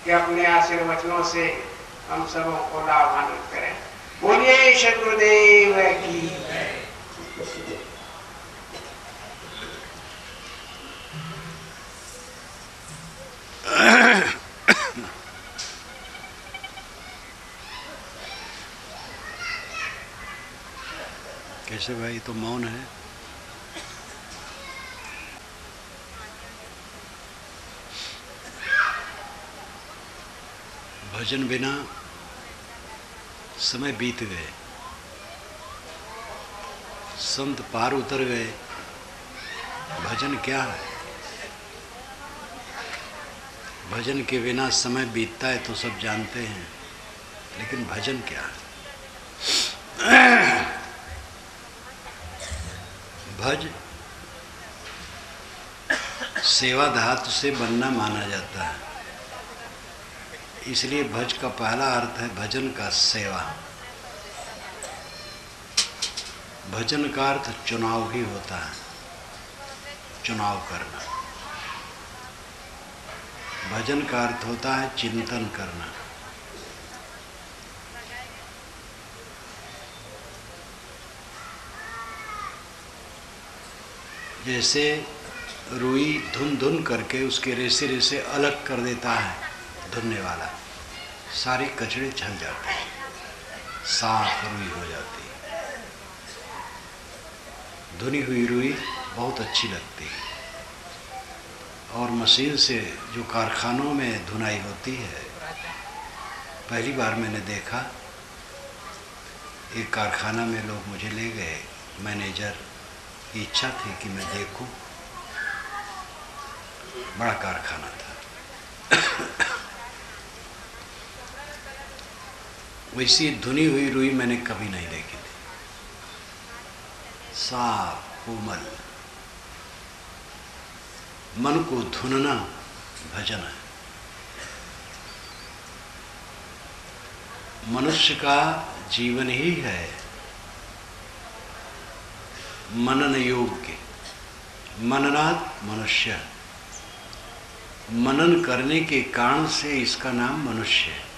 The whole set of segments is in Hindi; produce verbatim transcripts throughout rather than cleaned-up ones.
कि अपने आशीर्वचनों से हम सबों को लाभान्वित करें। बोलिए सद्गुरुदेव की। कैसे भाई, तो मौन है? भजन बिना समय बीत गए, संत पार उतर गए। भजन क्या है? भजन के बिना समय बीतता है तो सब जानते हैं, लेकिन भजन क्या है? भज सेवा धातु से बनना माना जाता है, इसलिए भज का पहला अर्थ है भजन का सेवा। भजन का अर्थ चुनाव भी होता है, चुनाव करना। भजन का अर्थ होता है चिंतन करना। जैसे रुई धुन धुन करके उसके रेसे रेसे अलग कर देता है धुनने वाला, सारे कचड़े छल जाते हैं, साफ रुई हो जाती है। धुनी हुई रुई बहुत अच्छी लगती है। और मशीन से जो कारखानों में धुनाई होती है, पहली बार मैंने देखा, एक कारखाना में लोग मुझे ले गए, मैनेजर की इच्छा थी कि मैं देखूं। बड़ा कारखाना था। वैसी धुनी हुई रुई मैंने कभी नहीं देखी थी, साफ कोमल। मन को धुनना भजन है। मनुष्य का जीवन ही है मनन योग्य। मननात् मनुष्य, मनन करने के कारण से इसका नाम मनुष्य है।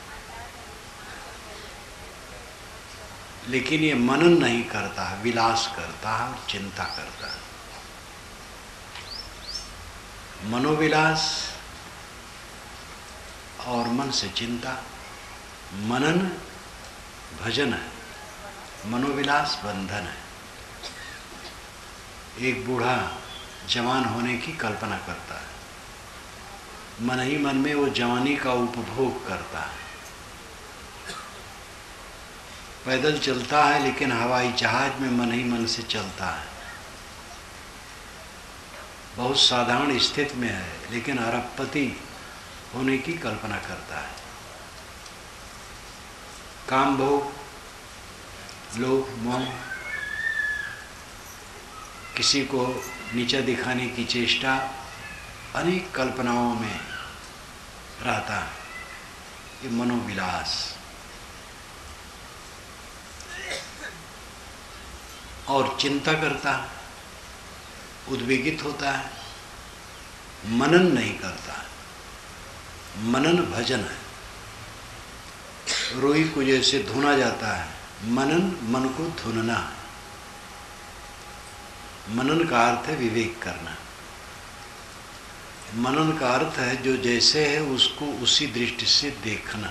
लेकिन ये मनन नहीं करता है, विलास करता है और चिंता करता है। मनोविलास और मन से चिंता, मनन भजन है, मनोविलास बंधन है। एक बूढ़ा जवान होने की कल्पना करता है, मन ही मन में वो जवानी का उपभोग करता है। पैदल चलता है लेकिन हवाई जहाज में मन ही मन से चलता है। बहुत साधारण स्थिति में है लेकिन अरबपति होने की कल्पना करता है। काम भोग, लोभ, मोह, किसी को नीचा दिखाने की चेष्टा, अनेक कल्पनाओं में रहता है। ये मनोविलास। और चिंता करता है, उद्वेगित होता है, मनन नहीं करता। मनन भजन है। रुई को जैसे धुना जाता है, मनन मन को धुनना है। मनन का अर्थ है विवेक करना। मनन का अर्थ है जो जैसे है उसको उसी दृष्टि से देखना।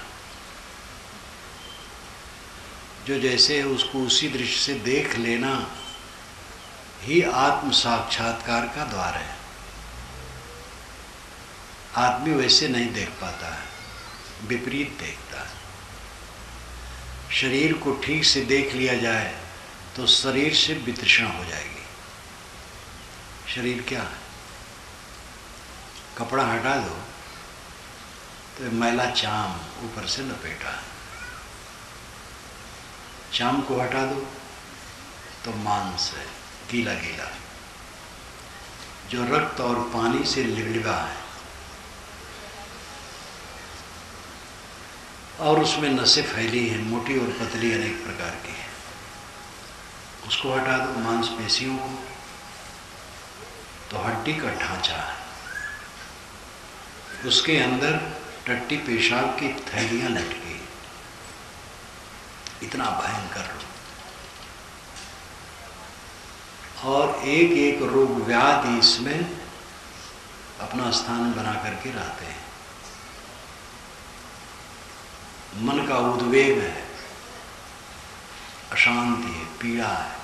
जो जैसे है उसको उसी दृष्टि से देख लेना ही आत्म साक्षात्कार का द्वार है। आदमी वैसे नहीं देख पाता है, विपरीत देखता है। शरीर को ठीक से देख लिया जाए तो शरीर से वितृष्णा हो जाएगी। शरीर क्या है? कपड़ा हटा दो तो मैला चाम ऊपर से लपेटा है, चाम को हटा दो तो मांस है, गीला गीला, जो रक्त और पानी से लिबलिबा है, और उसमें नसें फैली हैं, मोटी और पतली अनेक प्रकार की है। उसको हटा दो, मांसपेशियों को, तो हड्डी का ढांचा है। उसके अंदर टट्टी पेशाब की थैलियां लटकी, इतना भयंकर रोग। और एक एक रोग व्याधि इसमें अपना स्थान बना करके रहते हैं। मन का उद्वेग है, अशांति है, पीड़ा है।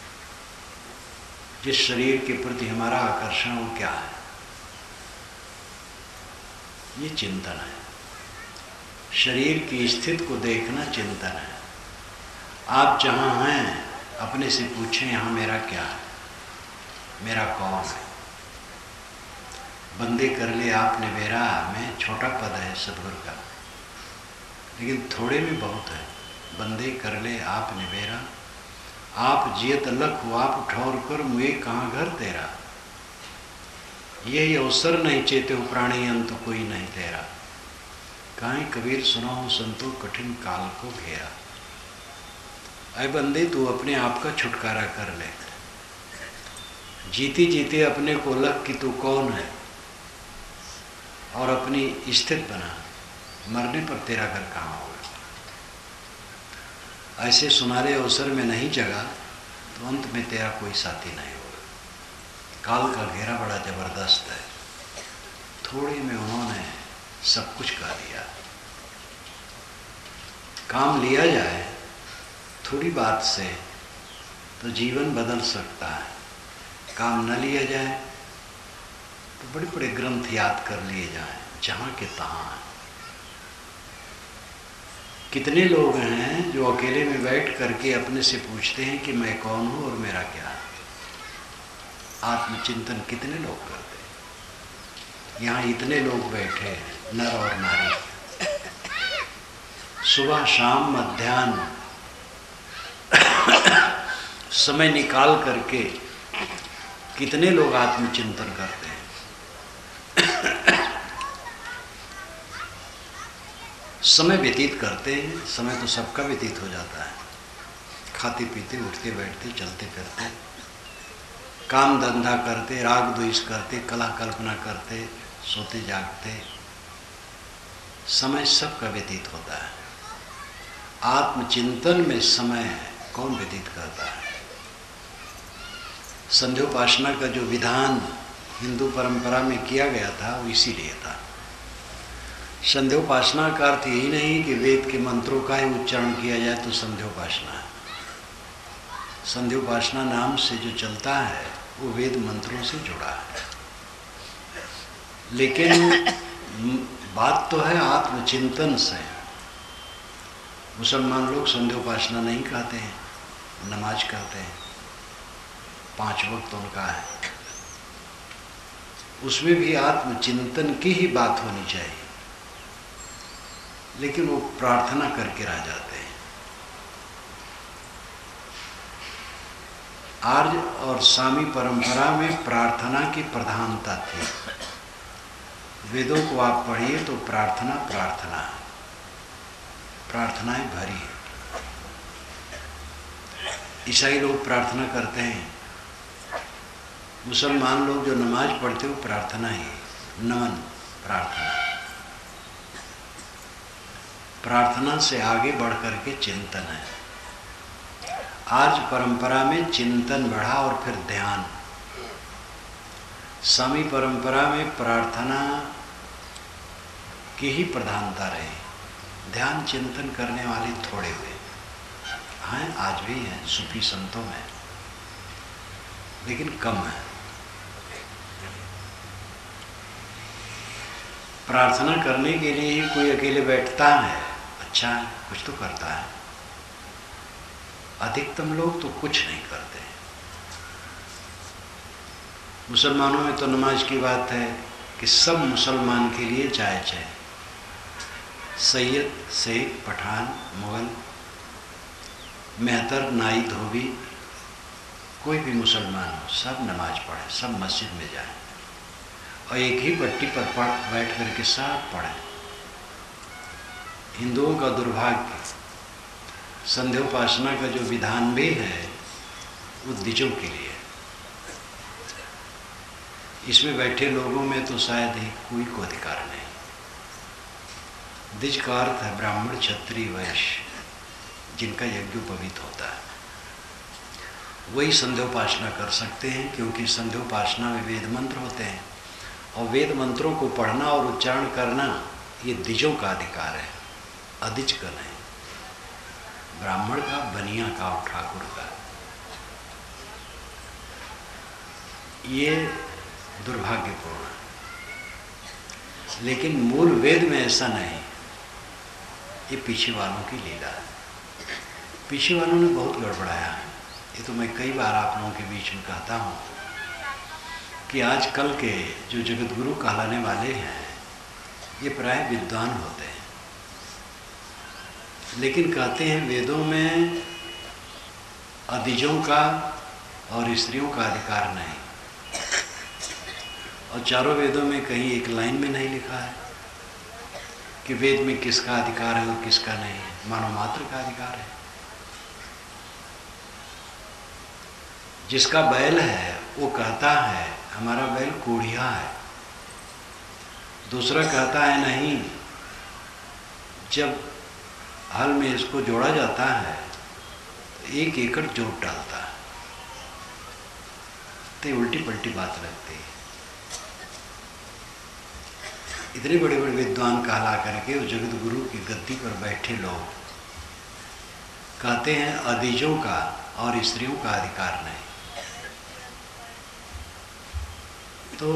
जिस शरीर के प्रति हमारा आकर्षण वो क्या है, ये चिंतन है। शरीर की स्थिति को देखना चिंतन है। आप जहाँ हैं अपने से पूछें, यहाँ मेरा क्या है, मेरा कौन है। बंदे कर ले आपने मेरा में छोटा पद है सदगुरु का, लेकिन थोड़े में बहुत है। बंदे कर ले आपने मेरा, आप जियत लख हो आप ठौर कर, मुए कहाँ घर तेरा। यही अवसर नहीं चेते हो प्राणी, अंत कोई नहीं तेरा। काहे कबीर सुनाओ संतो कठिन काल को घेरा। अय बंदे तू अपने आप का छुटकारा कर ले। जीते जीते अपने को लग कि तू कौन है और अपनी स्थिति बना। मरने पर तेरा घर कहाँ होगा। ऐसे सुनारे अवसर में नहीं जगा तो अंत में तेरा कोई साथी नहीं होगा। काल का घेरा बड़ा जबरदस्त है। थोड़े में उन्होंने सब कुछ कह दिया। काम लिया जाए थोड़ी बात से तो जीवन बदल सकता है। काम न लिया जाए तो बड़े बड़े ग्रंथ याद कर लिए जाएं, जहाँ के तहाँ हैं। कितने लोग हैं जो अकेले में बैठ करके अपने से पूछते हैं कि मैं कौन हूँ और मेरा क्या है। आत्मचिंतन कितने लोग करते हैं। यहाँ इतने लोग बैठे हैं, नर और नारी, सुबह शाम मध्याह्न समय निकाल करके कितने लोग आत्मचिंतन करते हैं। समय व्यतीत करते हैं। समय तो सबका व्यतीत हो जाता है, खाते पीते उठते बैठते चलते फिरते, काम धंधा करते, राग द्वेष करते, कला कल्पना करते, सोते जागते, समय सबका व्यतीत होता है। आत्मचिंतन में समय कौन व्यतीत करता है। संध्योपासना का जो विधान हिंदू परंपरा में किया गया था वो इसीलिए था। संध्योपासना का अर्थ यही नहीं कि वेद के मंत्रों का ही उच्चारण किया जाए तो संध्योपासना है। संध्योपासना नाम से जो चलता है वो वेद मंत्रों से जुड़ा है। लेकिन बात तो है आत्मचिंतन से। मुसलमान लोग संध्योपासना नहीं कहते हैं, नमाज कहते हैं, पांच वक्त उनका है। उसमें भी आत्मचिंतन की ही बात होनी चाहिए, लेकिन वो प्रार्थना करके रह जाते हैं। आर्य और सामी परंपरा में प्रार्थना की प्रधानता थी। वेदों को आप पढ़िए तो प्रार्थना प्रार्थना प्रार्थनाएं भरी है। ईसाई लोग प्रार्थना करते हैं, मुसलमान लोग जो नमाज पढ़ते हो प्रार्थना ही, नमन प्रार्थना। प्रार्थना से आगे बढ़ करके चिंतन है। आज परंपरा में चिंतन बढ़ा और फिर ध्यान। स्वामी परंपरा में प्रार्थना की ही प्रधानता रही। ध्यान चिंतन करने वाले थोड़े हुए हैं, आज भी हैं सूफी संतों में, लेकिन कम है। प्रार्थना करने के लिए ही कोई अकेले बैठता है, अच्छा है, कुछ तो करता है। अधिकतम लोग तो कुछ नहीं करते। मुसलमानों में तो नमाज की बात है कि सब मुसलमान के लिए जायज है। सैयद, शेख, पठान, मुगल, मेहतर, नाई, धोबी, कोई भी मुसलमान हो, सब नमाज पढ़े, सब मस्जिद में जाए और एक ही पट्टी पर पढ़ बैठ करके सब पढ़ें। हिंदुओं का दुर्भाग्य, संध्योपासना का जो विधान भी है वो द्विजों के लिए। इसमें बैठे लोगों में तो शायद ही कोई को अधिकार नहीं। द्विज का अर्थ है ब्राह्मण, क्षत्रिय, वैश्य, जिनका यज्ञोपवीत होता है, वही संध्योपासना कर सकते हैं, क्योंकि संध्योपासना में वेद मंत्र होते हैं और वेद मंत्रों को पढ़ना और उच्चारण करना ये द्विजों का अधिकार है, अधिज का नहीं, ब्राह्मण का, बनिया का और ठाकुर का। ये दुर्भाग्यपूर्ण है, लेकिन मूल वेद में ऐसा नहीं, ये पीछे वालों की लीला है। पीछे वालों ने बहुत गड़बड़ाया है। ये तो मैं कई बार आप लोगों के बीच में कहता हूँ कि आजकल के जो जगत गुरु कहलाने वाले हैं ये प्राय विद्वान होते हैं, लेकिन कहते हैं वेदों में अधिजों का और स्त्रियों का अधिकार नहीं, और चारों वेदों में कहीं एक लाइन में नहीं लिखा है कि वेद में किसका अधिकार है और किसका नहीं है, मानव मात्र का अधिकार है। जिसका बैल है वो कहता है हमारा बैल कोढ़िया है, दूसरा कहता है नहीं, जब हल में इसको जोड़ा जाता है तो एक एकड़ जोत डालता है, तो उल्टी पलटी बात लगती है। इतने बड़े बड़े विद्वान कहला करके उस जगत गुरु की गद्दी पर बैठे लोग कहते हैं अधिजों का और स्त्रियों का अधिकार नहीं। तो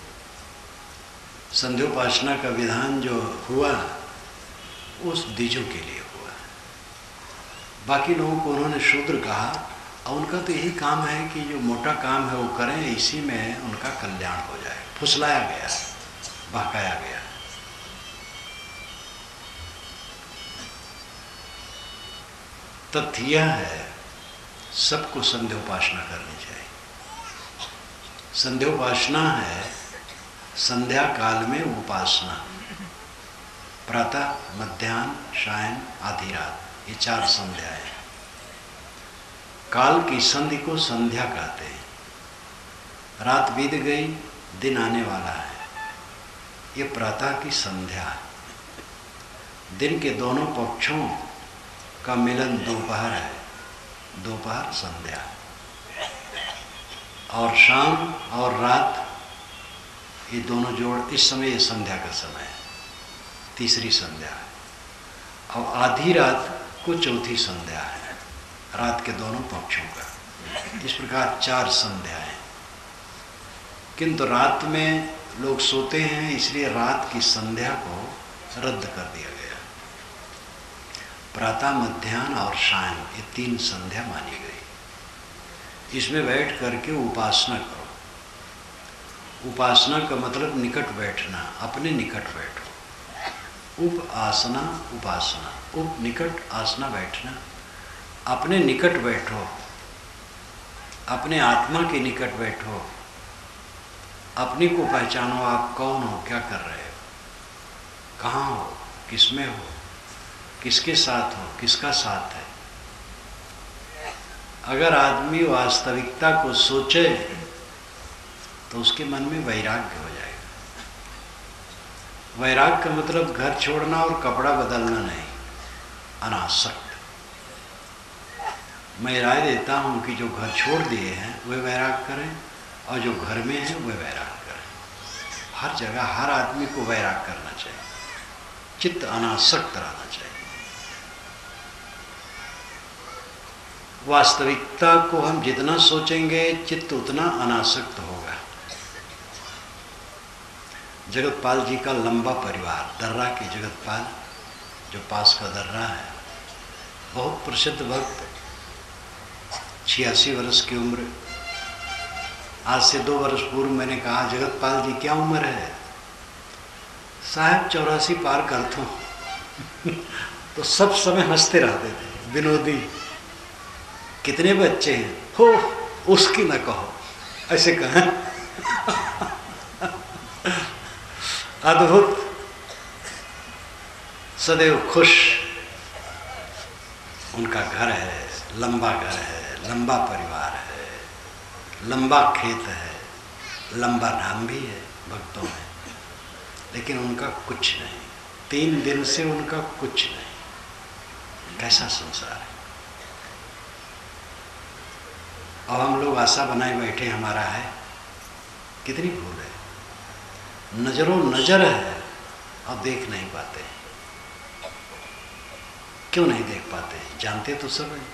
संध्योपासना का विधान जो हुआ उस द्विजों के लिए हुआ, बाकी लोगों को उन्होंने शूद्र कहा, और उनका तो यही काम है कि जो मोटा काम है वो करें, इसी में उनका कल्याण हो जाए। फुसलाया गया, बहकाया गया। तथ्य यह है सबको संध्योपासना करनी चाहिए। संध्योपासना है संध्या काल में उपासना, प्रातः, मध्याह्न, सायं, आधी रात, ये चार संध्याएं। काल की संधि को संध्या कहते हैं। रात बीत गई, दिन आने वाला है, ये प्रातः की संध्या है। दिन के दोनों पक्षों का मिलन दोपहर है, दोपहर संध्या है। और शाम और रात ये दोनों जोड़, इस समय ये संध्या का समय है, तीसरी संध्या है। और आधी रात को चौथी संध्या है, रात के दोनों पक्षों का। इस प्रकार चार संध्याएं। किंतु रात में लोग सोते हैं, इसलिए रात की संध्या को रद्द कर दिया गया। प्रातः, मध्याह्न और सायं, ये तीन संध्या मानी गई। इसमें बैठ करके उपासना करो। उपासना का मतलब निकट बैठना, अपने निकट बैठो। उप आसना, उपासना, उप निकट, आसना बैठना, अपने निकट बैठो, अपने आत्मा के निकट बैठो, अपने को पहचानो, आप कौन हो, क्या कर रहे हो, कहाँ हो, किसमें हो, किसके साथ हो, किसका साथ है। अगर आदमी वास्तविकता को सोचे तो उसके मन में वैराग्य हो जाएगा। वैराग्य का मतलब घर छोड़ना और कपड़ा बदलना नहीं, अनासक्त। मैं राय देता हूँ कि जो घर छोड़ दिए हैं वे वैराग करें, और जो घर में हैं वे वैराग करें। हर जगह हर आदमी को वैराग करना चाहिए, चित्त अनासक्त रहना चाहिए। वास्तविकता को हम जितना सोचेंगे चित्त उतना अनासक्त होगा। जगतपाल जी का लंबा परिवार, दर्रा के जगतपाल जो पास का दर्रा है, बहुत प्रसिद्ध भक्त, छियासी वर्ष की उम्र। आज से दो वर्ष पूर्व मैंने कहा, जगतपाल जी क्या उम्र है? साहब चौरासी पार कर दो। तो सब समय हंसते रहते थे, विनोदी। कितने बच्चे हैं? हो उसकी न कहो, ऐसे कहा। अद्भुत, सदैव खुश। उनका घर है, लंबा घर है, लंबा परिवार है, लंबा खेत है, लंबा नाम भी है भक्तों में, लेकिन उनका कुछ नहीं। तीन दिन से उनका कुछ नहीं। कैसा संसार है। अब हम लोग आशा बनाए बैठे हमारा है, कितनी भूल है। नजरों नजर है और देख नहीं पाते। क्यों नहीं देख पाते? जानते तो सब है।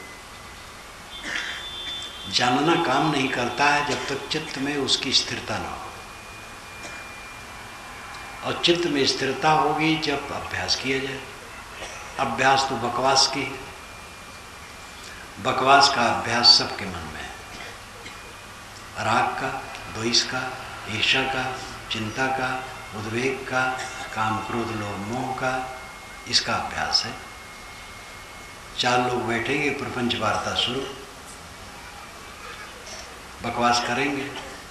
जानना काम नहीं करता है जब तक चित्त में उसकी स्थिरता न हो। और चित्त में स्थिरता होगी जब अभ्यास किया जाए। अभ्यास तो बकवास की है। बकवास का अभ्यास सबके मन में है। राग का, द्वेष का, ईर्ष्या का, चिंता का, उद्वेग का, काम क्रोध लोभ मोह का, इसका अभ्यास है। चार लोग बैठेंगे, प्रपंच वार्ता शुरू, बकवास करेंगे।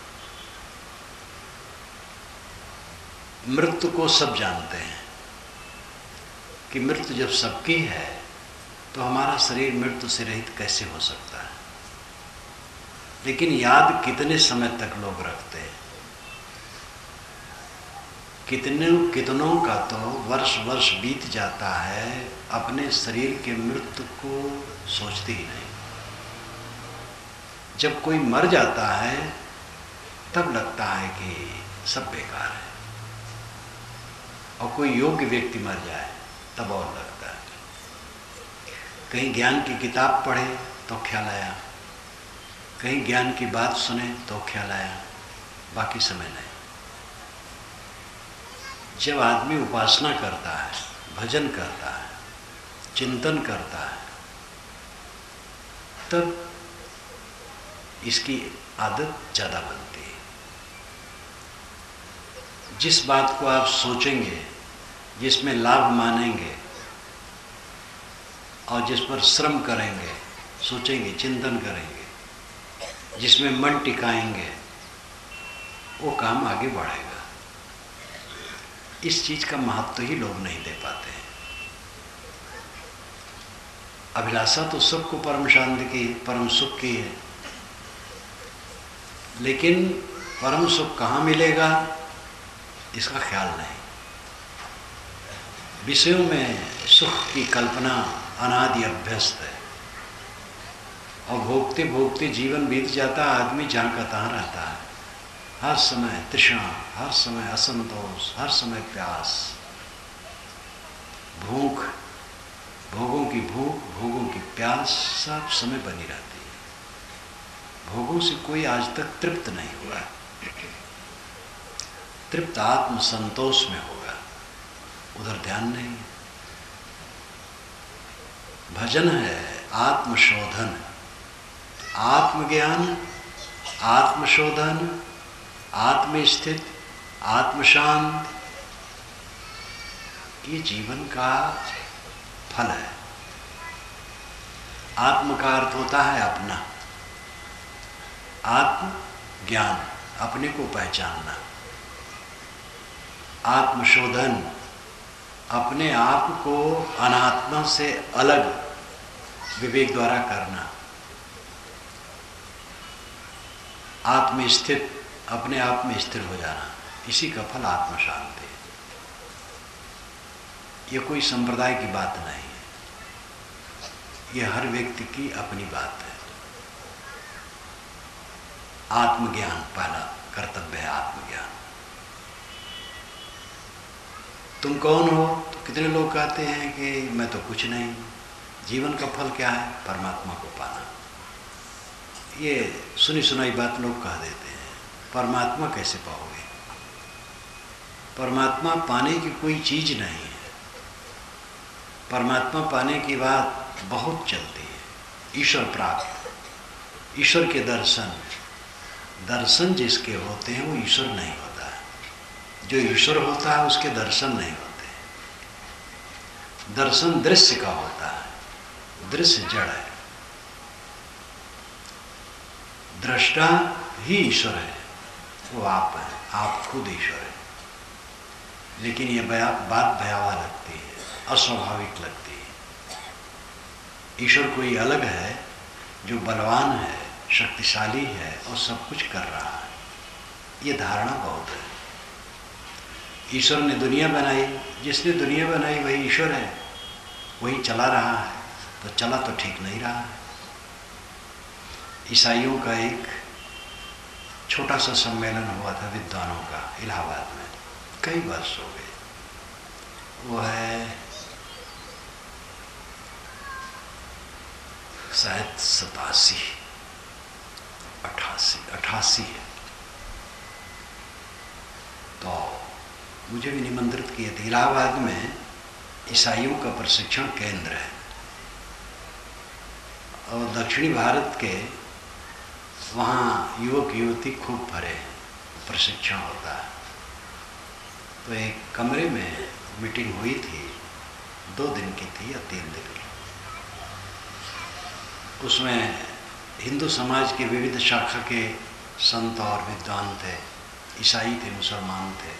मृत्यु को सब जानते हैं कि मृत्यु जब सबकी है तो हमारा शरीर मृत्यु से रहित कैसे हो सकता है। लेकिन याद कितने समय तक लोग रखते हैं। कितने कितनों का तो वर्ष वर्ष बीत जाता है, अपने शरीर के मृत्यु को सोचते ही नहीं। जब कोई मर जाता है तब लगता है कि सब बेकार है, और कोई योग्य व्यक्ति मर जाए तब और लगता है। कहीं ज्ञान की किताब पढ़े तो ख्याल आया, कहीं ज्ञान की बात सुने तो ख्याल आया, बाकी समय नहीं। जब आदमी उपासना करता है, भजन करता है, चिंतन करता है, तब इसकी आदत ज़्यादा बनती है। जिस बात को आप सोचेंगे, जिसमें लाभ मानेंगे और जिस पर श्रम करेंगे, सोचेंगे, चिंतन करेंगे, जिसमें मन टिकाएंगे, वो काम आगे बढ़ेगा। इस चीज का महत्व ही लोग नहीं दे पाते हैं। अभिलाषा तो सबको परम शांति की, परम सुख की है, लेकिन परम सुख कहाँ मिलेगा इसका ख्याल नहीं। विषयों में सुख की कल्पना अनादि अभ्यस्त है, और भोगते भोगते जीवन बीत जाता, आदमी जहाँ का तहाँ रहता है। हर समय तृष्णा, हर समय असंतोष, हर समय प्यास, भूख, भोगों की भूख, भोगों की प्यास सब समय बनी रहती है। भोगों से कोई आज तक तृप्त नहीं हुआ। तृप्त आत्म संतोष में होगा, उधर ध्यान नहीं। भजन है आत्मशोधन, आत्मज्ञान, आत्मशोधन, आत्मस्थित, आत्मशांत, ये जीवन का फल है। आत्म का अर्थ होता है अपना, आत्म ज्ञान, अपने को पहचानना, आत्मशोधन, अपने आप को अनात्मा से अलग विवेक द्वारा करना, आत्मस्थित, अपने आप में स्थिर हो जाना, इसी का फल आत्म शांति है। ये कोई संप्रदाय की बात नहीं है, ये हर व्यक्ति की अपनी बात है। आत्मज्ञान पहला कर्तव्य है, आत्मज्ञान। तुम कौन हो? तो कितने लोग कहते हैं कि मैं तो कुछ नहीं। जीवन का फल क्या है? परमात्मा को पाना। ये सुनी सुनाई बात लोग कह देते हैं। परमात्मा कैसे पाओगे? परमात्मा पाने की कोई चीज नहीं है। परमात्मा पाने की बात बहुत चलती है। ईश्वर प्राप्त, ईश्वर के दर्शन, दर्शन जिसके होते हैं वो ईश्वर नहीं होता है। जो ईश्वर होता है उसके दर्शन नहीं होते। दर्शन दृश्य का होता है, दृश्य जड़ है। दृष्टा ही ईश्वर है, वो आप है, आप खुद ईश्वर है। लेकिन ये बात भयावह लगती है, अस्वाभाविक लगती है। ईश्वर कोई अलग है जो बलवान है, शक्तिशाली है और सब कुछ कर रहा है, ये धारणा बहुत है। ईश्वर ने दुनिया बनाई, जिसने दुनिया बनाई वही ईश्वर है, वही चला रहा है, तो चला तो ठीक नहीं रहा है। ईसाइयों का एक छोटा सा सम्मेलन हुआ था विद्वानों का इलाहाबाद में, कई वर्ष हो गए, वो है शायद सतासी अठासी अठासी है। तो मुझे भी निमंत्रित किए थे। इलाहाबाद में ईसाइयों का प्रशिक्षण केंद्र है और दक्षिणी भारत के वहाँ युवक युवती खूब भरे हैं, प्रशिक्षण होता है। तो एक कमरे में मीटिंग हुई थी, दो दिन की थी या तीन दिन की। उसमें हिंदू समाज के विविध शाखा के संत और विद्वान थे, ईसाई थे, मुसलमान थे।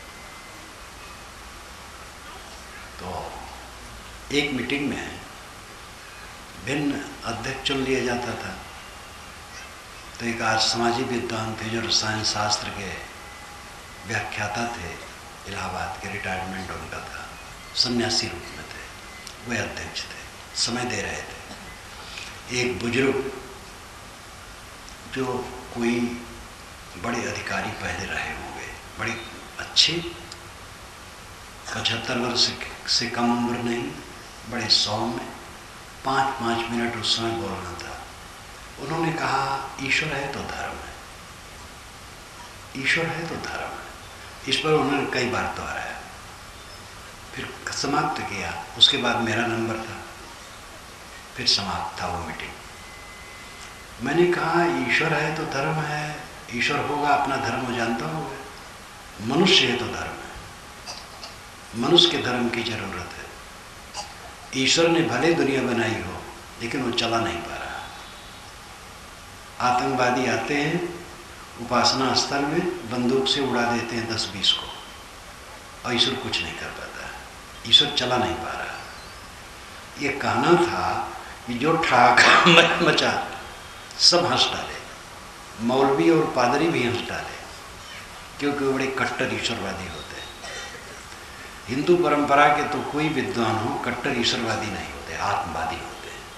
तो एक मीटिंग में भिन्न अध्यक्ष चुन लिया जाता था। तो एक आज समाजी विद्वान थे जो रसायन शास्त्र के व्याख्याता थे, इलाहाबाद के, रिटायरमेंट उनका था, सन्यासी रूप में थे, वे अध्यक्ष थे, समय दे रहे थे। एक बुजुर्ग जो कोई बड़े अधिकारी पहले रहे होंगे, बड़ी अच्छी, पचहत्तर वर्ष से कम उम्र नहीं, बड़े सौम्य, पाँच पाँच मिनट उस समय बोलना था। उन्होंने कहा ईश्वर है तो धर्म है, ईश्वर है तो धर्म है। इस पर उन्होंने कई बार दोहराया, फिर समाप्त किया। उसके बाद मेरा नंबर था, फिर समाप्त था वो मीटिंग। मैंने कहा ईश्वर है तो धर्म है, ईश्वर होगा अपना धर्म वो जानता होगा, मनुष्य है तो धर्म है, मनुष्य के धर्म की जरूरत है। ईश्वर ने भले दुनिया बनाई हो लेकिन वो चला नहीं पा रहा। आतंकवादी आते हैं उपासना स्थल में, बंदूक से उड़ा देते हैं दस बीस को, और ईश्वर कुछ नहीं कर पाता, ईश्वर चला नहीं पा रहा। ये कहना था कि जो ठाक मचा सब हंस डाले, मौलवी और पादरी भी हंस डाले, क्योंकि वो बड़े कट्टर ईश्वरवादी होते हैं। हिंदू परंपरा के तो कोई विद्वान हो कट्टर ईश्वरवादी नहीं होते, आत्मवादी होते हैं।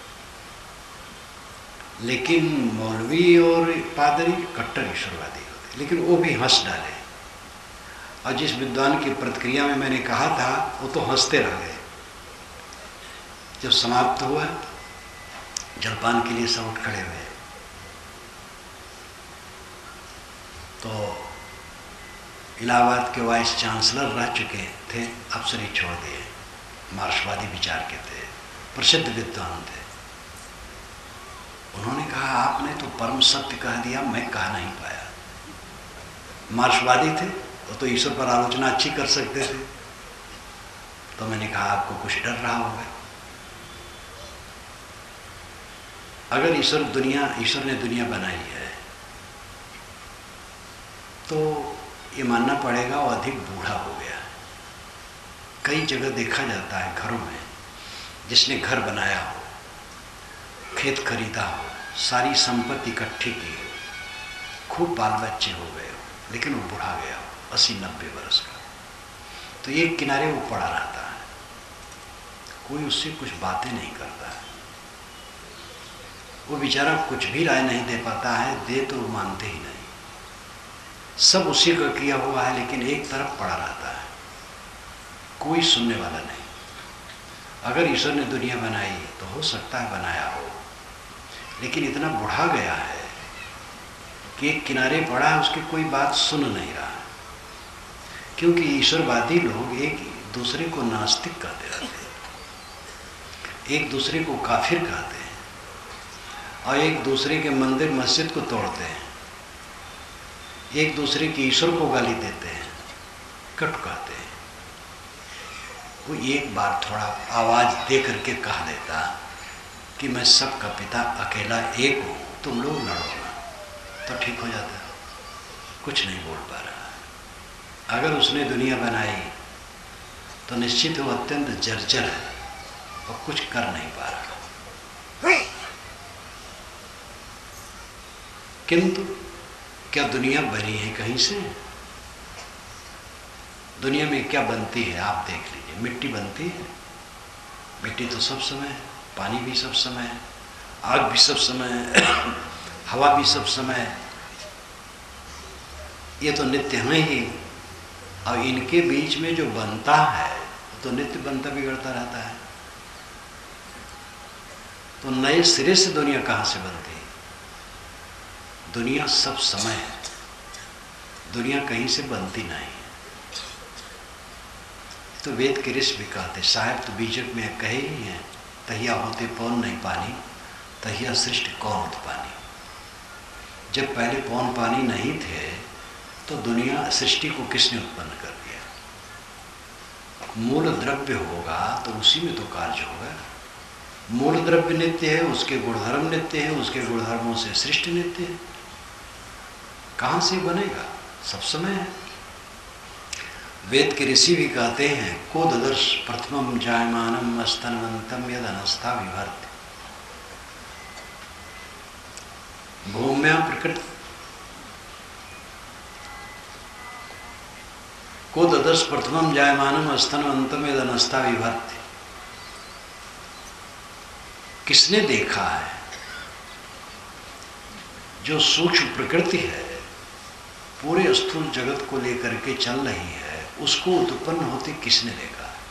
लेकिन मौलवी और पादरी कट्टर ईश्वरवादी होते, लेकिन वो भी हंस डाले। और जिस विद्वान की प्रतिक्रिया में मैंने कहा था वो तो हंसते रह गए। जब समाप्त हुआ, जलपान के लिए सब उठ खड़े हुए, तो इलाहाबाद के वाइस चांसलर रह चुके थे, अफसरी छोड़ दिए, मार्क्सवादी विचार के थे, प्रसिद्ध विद्वान थे। उन्होंने कहा आपने तो परम सत्य कह दिया, मैं कह नहीं पाया। मार्क्सवादी थे, वो तो ईश्वर पर आलोचना अच्छी कर सकते थे। तो मैंने कहा आपको कुछ डर रहा होगा। अगर ईश्वर दुनिया ईश्वर ने दुनिया बनाई है तो ये मानना पड़ेगा वो अधिक बूढ़ा हो गया है। कई जगह देखा जाता है घरों में, जिसने घर बनाया हो, खेत खरीदा हो, सारी संपत्ति इकट्ठी की हो, खूब बाल बच्चे हो गए हो, लेकिन वो बुढ़ा गया हो, अस्सी नब्बे वर्ष का, तो एक किनारे वो पड़ा रहता है, कोई उससे कुछ बातें नहीं करता है। वो बेचारा कुछ भी राय नहीं दे पाता है, दे तो वो मानते ही नहीं, सब उसी का किया हुआ है, लेकिन एक तरफ पड़ा रहता है, कोई सुनने वाला नहीं। अगर ईश्वर ने दुनिया बनाई तो हो सकता है बनाया हो, लेकिन इतना बुढ़ा गया है कि एक किनारे पड़ा है, उसकी कोई बात सुन नहीं रहा। क्योंकि ईश्वरवादी लोग एक दूसरे को नास्तिक कहते रहते हैं, एक दूसरे को काफिर कहते हैं, और एक दूसरे के मंदिर मस्जिद को तोड़ते हैं, एक दूसरे के ईश्वर को गाली देते हैं, कट कहते हैं। वो एक बार थोड़ा आवाज दे करके कह देता कि मैं सबका पिता अकेला एक हूँ, तुम लोग लड़ो ना, तो ठीक हो जाता। कुछ नहीं बोल पा रहा। अगर उसने दुनिया बनाई तो निश्चित वो अत्यंत जर्जर है और कुछ कर नहीं पा रहा। किंतु क्या दुनिया बनी है कहीं से? दुनिया में क्या बनती है आप देख लीजिए। मिट्टी बनती है, मिट्टी तो सब समय है, पानी भी सब समय है, आग भी सब समय है, हवा भी सब समय है, ये तो नित्य है ही। और इनके बीच में जो बनता है तो नित्य बनता बिगड़ता रहता है। तो नए सिरे से दुनिया कहाँ से बनती है? दुनिया सब समय है, दुनिया कहीं से बनती नहीं है। तो वेद के ऋषि भी कहते, साहेब तो बीजक में कहे ही हैं, तहिया होते पौन नहीं पानी, तहिया सृष्टि कौन उत पानी। जब पहले पौन पानी नहीं थे तो दुनिया सृष्टि को किसने उत्पन्न कर दिया? मूल द्रव्य होगा तो उसी में तो कार्य होगा। मूल द्रव्य नित्य है, उसके गुणधर्म नित्य है, उसके गुणधर्मों से सृष्टि नित्य है। कहाँ से बनेगा? सब समय है। वेद के ऋषि भी कहते हैं, को ददर्श प्रथमम जायमानम अस्तनवंतम यद अनस्था विभर्ति। भूम्या प्रकृति को ददर्श प्रथमम जायमानम अस्तनवंतम यद अनस्था विभर्ति। किसने देखा है? जो सूक्ष्म प्रकृति है पूरे स्थूल जगत को लेकर के चल रही है, उसको उत्पन्न होते किसने देखा है?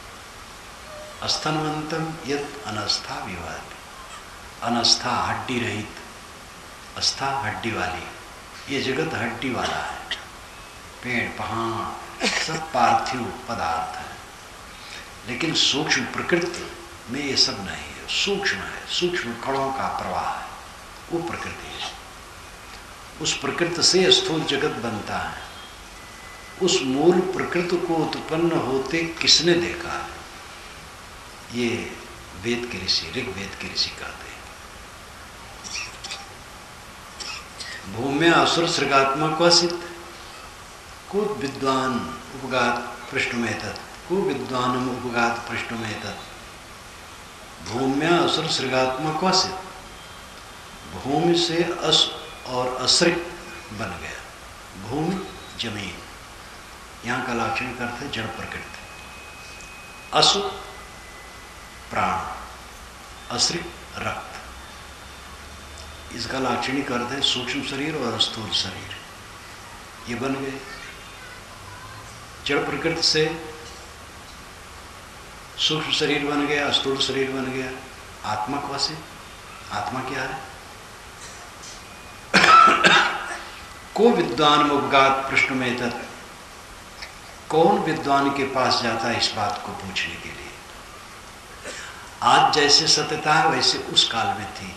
अस्तनवंतम यद अनस्था विभर्ति। अनस्था हड्डी रहित, अस्था हड्डी वाली, ये जगत हड्डी वाला है। पेड़ पहाड़ सब पार्थिव पदार्थ है, लेकिन सूक्ष्म प्रकृति में ये सब नहीं है। सूक्ष्म है, सूक्ष्म कणों का प्रवाह है, वो प्रकृति है। उस प्रकृति से स्थूल जगत बनता है। उस मूल प्रकृति को उत्पन्न होते किसने देखा है? ये वेद के ऋषि, ऋग्वेद के ऋषि कहते हैं। भूम्या असुर सृगात्मक वसित को विद्वान उपगात पृष्ठमेतत्, को विद्वानम उपगात पृष्ठमेतत्। भूम्या असुर सृगात्मक वसित। भूमि से अस और असृग बन गया। भूमि जमीन, यहाँ का लाक्षणिक अर्थ है जड़ प्रकृति। असु प्राण, असृग रक्त, इसका लाक्षणिक अर्थ है सूक्ष्म शरीर और स्थूल शरीर। ये बन गए। जड़ प्रकृति से सूक्ष्म शरीर बन गया, स्थूल शरीर बन गया। आत्मा कौन? आत्मा क्या है? को विद्वान मुपगात पृष्ठ में तत्। कौन विद्वान के पास जाता है इस बात को पूछने के लिए? आज जैसे सत्यता है वैसे उस काल में थी।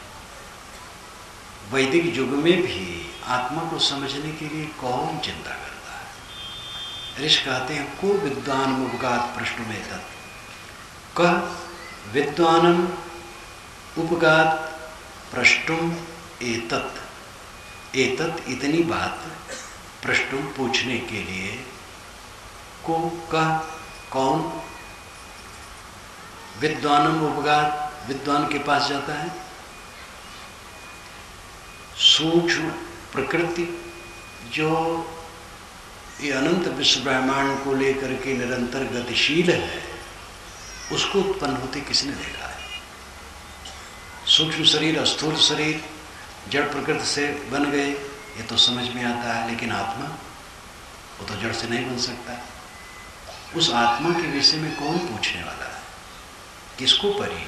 वैदिक युग में भी आत्मा को समझने के लिए कौन चिंता करता है? ऋषि कहते हैं, को विद्वान मुपगात पृष्ठ में तत्। कह विद्वानम उपगात पृष्ठुम एतत्। एतत् इतनी बात पृष्ठुम पूछने के लिए, को कह कौन विद्वानम उपगात विद्वान के पास जाता है? सूक्ष्म प्रकृति जो ये अनंत विश्व ब्रह्मांड को लेकर के निरंतर गतिशील है, उसको उत्पन्न होते किसने देखा है? सूक्ष्म शरीर, स्थूल शरीर जड़ प्रकृति से बन गए, ये तो समझ में आता है, लेकिन आत्मा वो तो जड़ से नहीं बन सकता। उस आत्मा के विषय में कौन पूछने वाला है? किसको परी?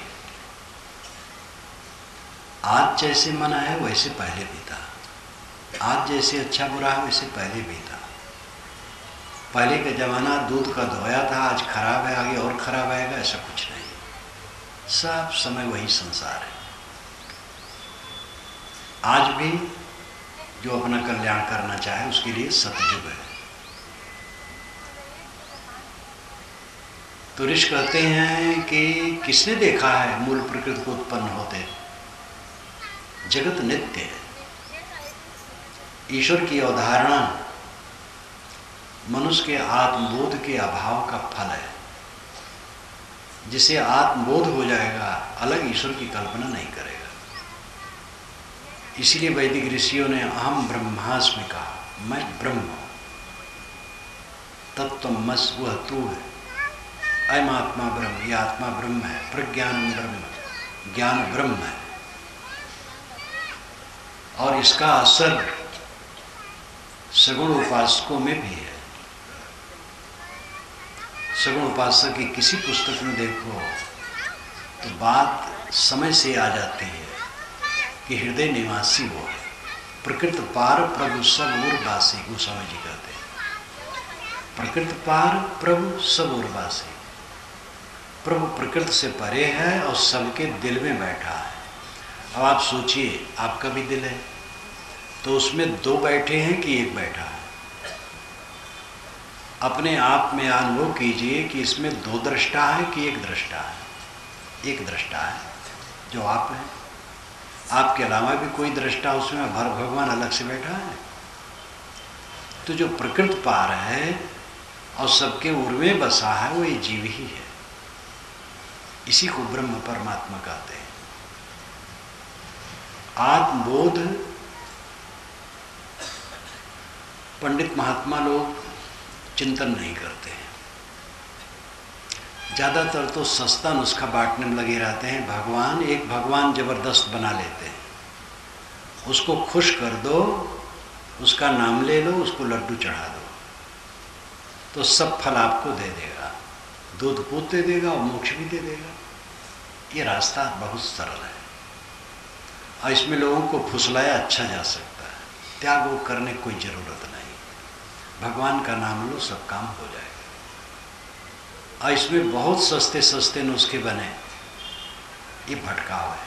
आज जैसे मना है वैसे पहले भी था। आज जैसे अच्छा बुरा है वैसे पहले भी था। पहले का जमाना दूध का धोया था, आज खराब है, आगे और खराब आएगा, ऐसा कुछ नहीं। सब समय वही संसार है। आज भी जो अपना कल्याण करना चाहे उसके लिए सतयुग है। तो ऋषि कहते हैं कि किसने देखा है मूल प्रकृति को उत्पन्न होते? जगत नित्य है। ईश्वर की अवधारणा मनुष्य के आत्मबोध के अभाव का फल है। जिसे आत्मबोध हो जाएगा अलग ईश्वर की कल्पना नहीं करेगा। इसीलिए वैदिक ऋषियों ने अहम ब्रह्मास्मि कहा, मैं ब्रह्म हूं। तत्त्वमस वह तू है, अयम आत्मा ब्रह्म, यह आत्मा ब्रह्म है, प्रज्ञान ब्रह्म, ज्ञान ब्रह्म है। और इसका असर सगुण उपासकों में भी है। सगुण उपासक की किसी पुस्तक में देखो तो बात समय से आ जाती है कि हृदय निवासी वो है, प्रकृत पार प्रभु सब उर्वासी, गोस्वामी जी कहते हैं। प्रकृत पार प्रभु सब उर्वासी, प्रभु प्रकृति से परे है और सबके दिल में बैठा है। अब आप सोचिए, आपका भी दिल है तो उसमें दो बैठे हैं कि एक बैठा है? अपने आप में अनुभव कीजिए कि इसमें दो दृष्टा है कि एक दृष्टा है? एक दृष्टा है जो आप हैं। आपके अलावा भी कोई दृष्टा उसमें भर भगवान अलग से बैठा है? तो जो प्रकृति पार है और सबके उर्वे बसा है वो ये जीव ही है। इसी को ब्रह्म परमात्मा कहते हैं। आत्मबोध पंडित महात्मा लोग चिंतन नहीं करते हैं, ज़्यादातर तो सस्ता नुस्खा बांटने में लगे रहते हैं। भगवान, एक भगवान जबरदस्त बना लेते हैं, उसको खुश कर दो, उसका नाम ले लो, उसको लड्डू चढ़ा दो तो सब फल आपको दे देगा, दूध पूत दे देगा और मोक्ष भी दे देगा। ये रास्ता बहुत सरल है और इसमें लोगों को फुसलाया अच्छा जा सकता है। त्याग वो करने की कोई ज़रूरत नहीं, भगवान का नाम लो, सब काम हो जाएगा। और इसमें बहुत सस्ते सस्ते नुस्खे बने, ये भटकाव है।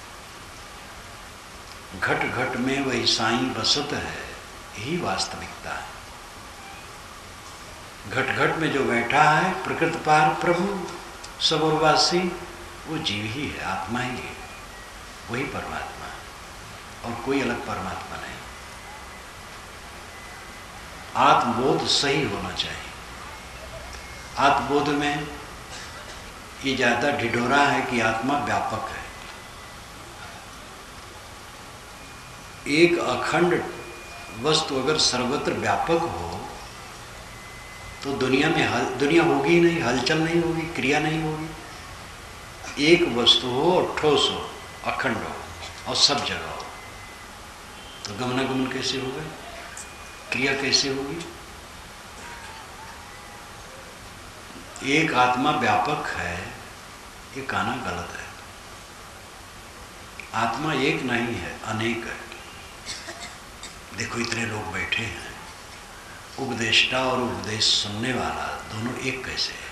घट घट में वही साईं बसत है, यही वास्तविकता है। घट घट में जो बैठा है प्रकृति पार प्रभु सब उर्वासी, वो जीव ही है, आत्मा ही है, वही परमात्मा है और कोई अलग परमात्मा नहीं। आत्मबोध सही होना चाहिए। आत्मबोध में ये ज़्यादा ढिढोरा है कि आत्मा व्यापक है। एक अखंड वस्तु अगर सर्वत्र व्यापक हो तो दुनिया में हल दुनिया होगी ही नहीं, हलचल नहीं होगी, क्रिया नहीं होगी। एक वस्तु हो और ठोस हो, अखंड हो और सब जगह हो तो गमनागमन कैसे होगा, क्रिया कैसे होगी? एक आत्मा व्यापक है, ये कहना गलत है। आत्मा एक नहीं है, अनेक है। देखो इतने लोग बैठे हैं, उपदेष्टा और उपदेश सुनने वाला दोनों एक कैसे है?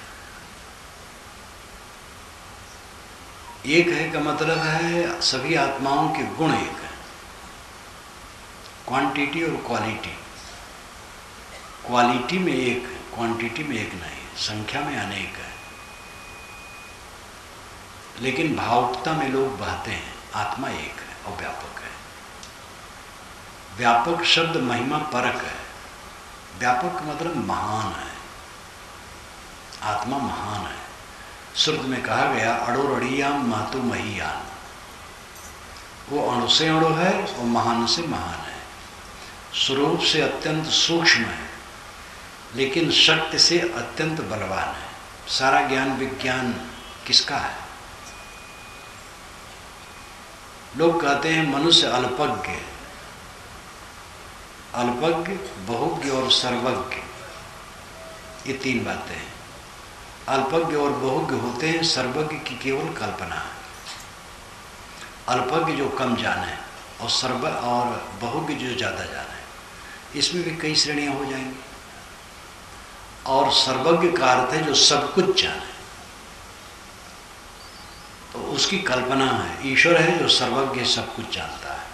एक है का मतलब है सभी आत्माओं के गुण एक है, क्वांटिटी और क्वालिटी। क्वालिटी में एक है, क्वांटिटी में एक नहीं, संख्या में अनेक है। लेकिन भावुकता में लोग बहते हैं। आत्मा एक है और व्यापक है। व्यापक शब्द महिमा परक है। व्यापक मतलब महान है, आत्मा महान है। श्रुत में कहा गया अड़ो अड़ियाम मातु महियान, वो अणु से अणु है और महान से महान है। स्वरूप से अत्यंत सूक्ष्म है लेकिन शक्ति से अत्यंत बलवान है। सारा ज्ञान विज्ञान किसका है? लोग कहते हैं मनुष्य अल्पज्ञ, अल्पज्ञ, बहुज्ञ और सर्वज्ञ, ये तीन बातें हैं। अल्पज्ञ और बहुज्ञ होते हैं, सर्वज्ञ की केवल कल्पना है। अल्पज्ञ जो कम जाने और सर्व और बहुज्ञ जो ज़्यादा जाने, इसमें भी कई श्रेणियां हो जाएंगी। और सर्वज्ञ का अर्थ है जो सब कुछ जाने, तो उसकी कल्पना है। ईश्वर है जो सर्वज्ञ सब कुछ जानता है।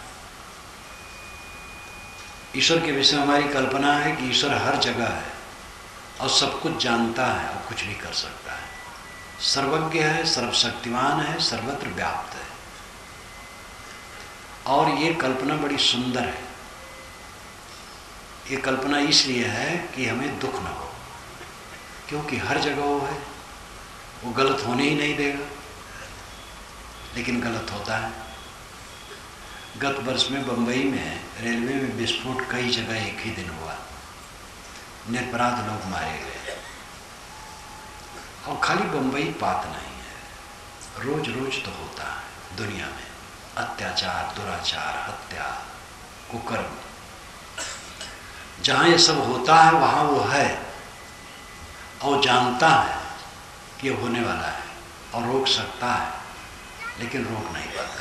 ईश्वर के विषय में हमारी कल्पना है कि ईश्वर हर जगह है और सब कुछ जानता है और कुछ भी कर सकता है। सर्वज्ञ है, सर्वशक्तिमान है, सर्वत्र व्याप्त है। और ये कल्पना बड़ी सुंदर है। ये कल्पना इसलिए है कि हमें दुख न हो, क्योंकि हर जगह वो है, वो गलत होने ही नहीं देगा, लेकिन गलत होता है। गत वर्ष में बम्बई में रेलवे में विस्फोट कई जगह एक ही दिन हुआ। निरपराध लोग मारे गए। और खाली बम्बई बात नहीं है, रोज रोज तो होता है दुनिया में अत्याचार, दुराचार, हत्या, कुकर्म। जहाँ ये सब होता है वहाँ वो है और जानता है कि ये होने वाला है और रोक सकता है, लेकिन रोक नहीं पाता।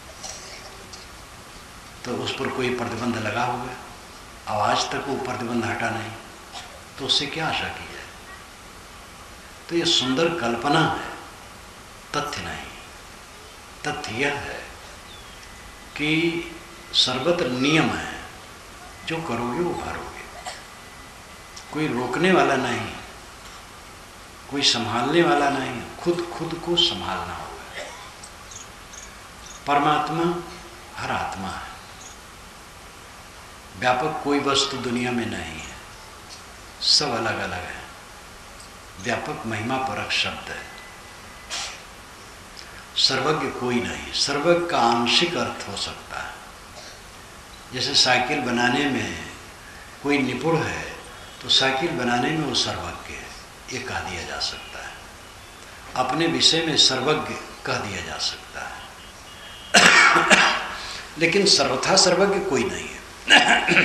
तो उस पर कोई प्रतिबंध लगा हुआ है, अब आज तक वो प्रतिबंध हटा नहीं, तो उससे क्या आशा की जाए? तो ये सुंदर कल्पना है, तथ्य नहीं। तथ्य यह है कि सर्वत्र नियम है, जो करोगे वो भरोगे। कोई रोकने वाला नहीं, कोई संभालने वाला नहीं, खुद खुद को संभालना होगा। परमात्मा हर आत्मा है, व्यापक कोई वस्तु दुनिया में नहीं है, सब अलग अलग है। व्यापक महिमा परक शब्द है। सर्वज्ञ कोई नहीं, सर्वज्ञ का आंशिक अर्थ हो सकता है। जैसे साइकिल बनाने में कोई निपुण है तो साइकिल बनाने में वो सर्वज्ञ है, ये कह दिया जा सकता है। अपने विषय में सर्वज्ञ कह दिया जा सकता है। लेकिन सर्वथा सर्वज्ञ कोई नहीं है।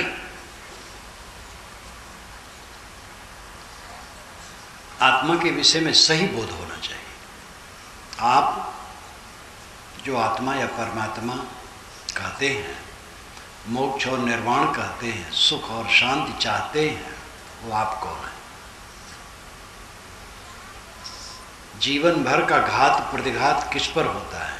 आत्मा के विषय में सही बोध होना चाहिए। आप जो आत्मा या परमात्मा कहते हैं, मोक्ष और निर्वाण कहते हैं, सुख और शांति चाहते हैं, वो आप कौन है? जीवन भर का घात प्रतिघात किस पर होता है?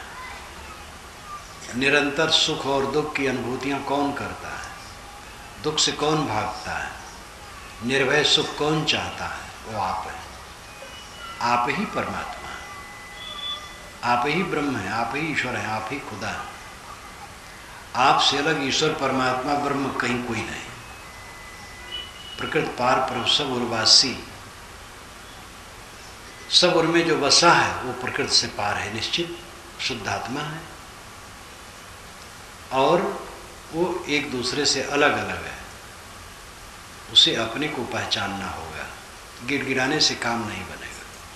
निरंतर सुख और दुख की अनुभूतियां कौन करता है? दुख से कौन भागता है? निर्भय सुख कौन चाहता है? वो आप है। आप ही परमात्मा है, आप ही ब्रह्म है, आप ही ईश्वर है, आप ही खुदा है। आपसे अलग ईश्वर परमात्मा ब्रह्म कहीं कोई नहीं। प्रकृति पार प्रभु सब उर्वासी, सब उर में जो बसा है वो प्रकृति से पार है, निश्चित शुद्ध आत्मा है। और वो एक दूसरे से अलग अलग है, उसे अपने को पहचानना होगा। गिड़गिड़ाने से काम नहीं बनेगा।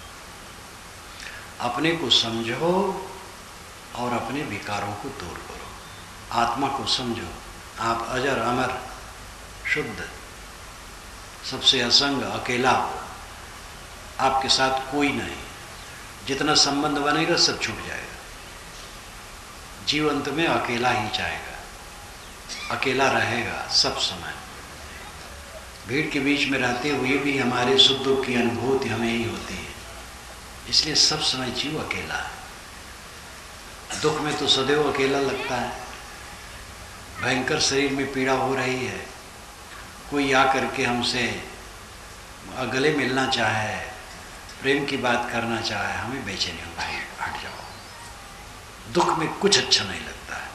अपने को समझो और अपने विकारों को दूर करो। आत्मा को समझो, आप अजर अमर शुद्ध सबसे असंग अकेला हो, आपके साथ कोई नहीं। जितना संबंध बनेगा सब छूट जाएगा। जीव अंत में अकेला ही जाएगा, अकेला रहेगा सब समय। भीड़ के बीच में रहते हुए भी हमारे सुख दुख की अनुभूति हमें ही होती है, इसलिए सब समय जीव अकेला है। दुख में तो सदैव अकेला लगता है। भयंकर शरीर में पीड़ा हो रही है, कोई आ करके हमसे गले मिलना चाहे, प्रेम की बात करना चाहे, हमें बेचैनी हो, भाई हट जाओ। दुख में कुछ अच्छा नहीं लगता है।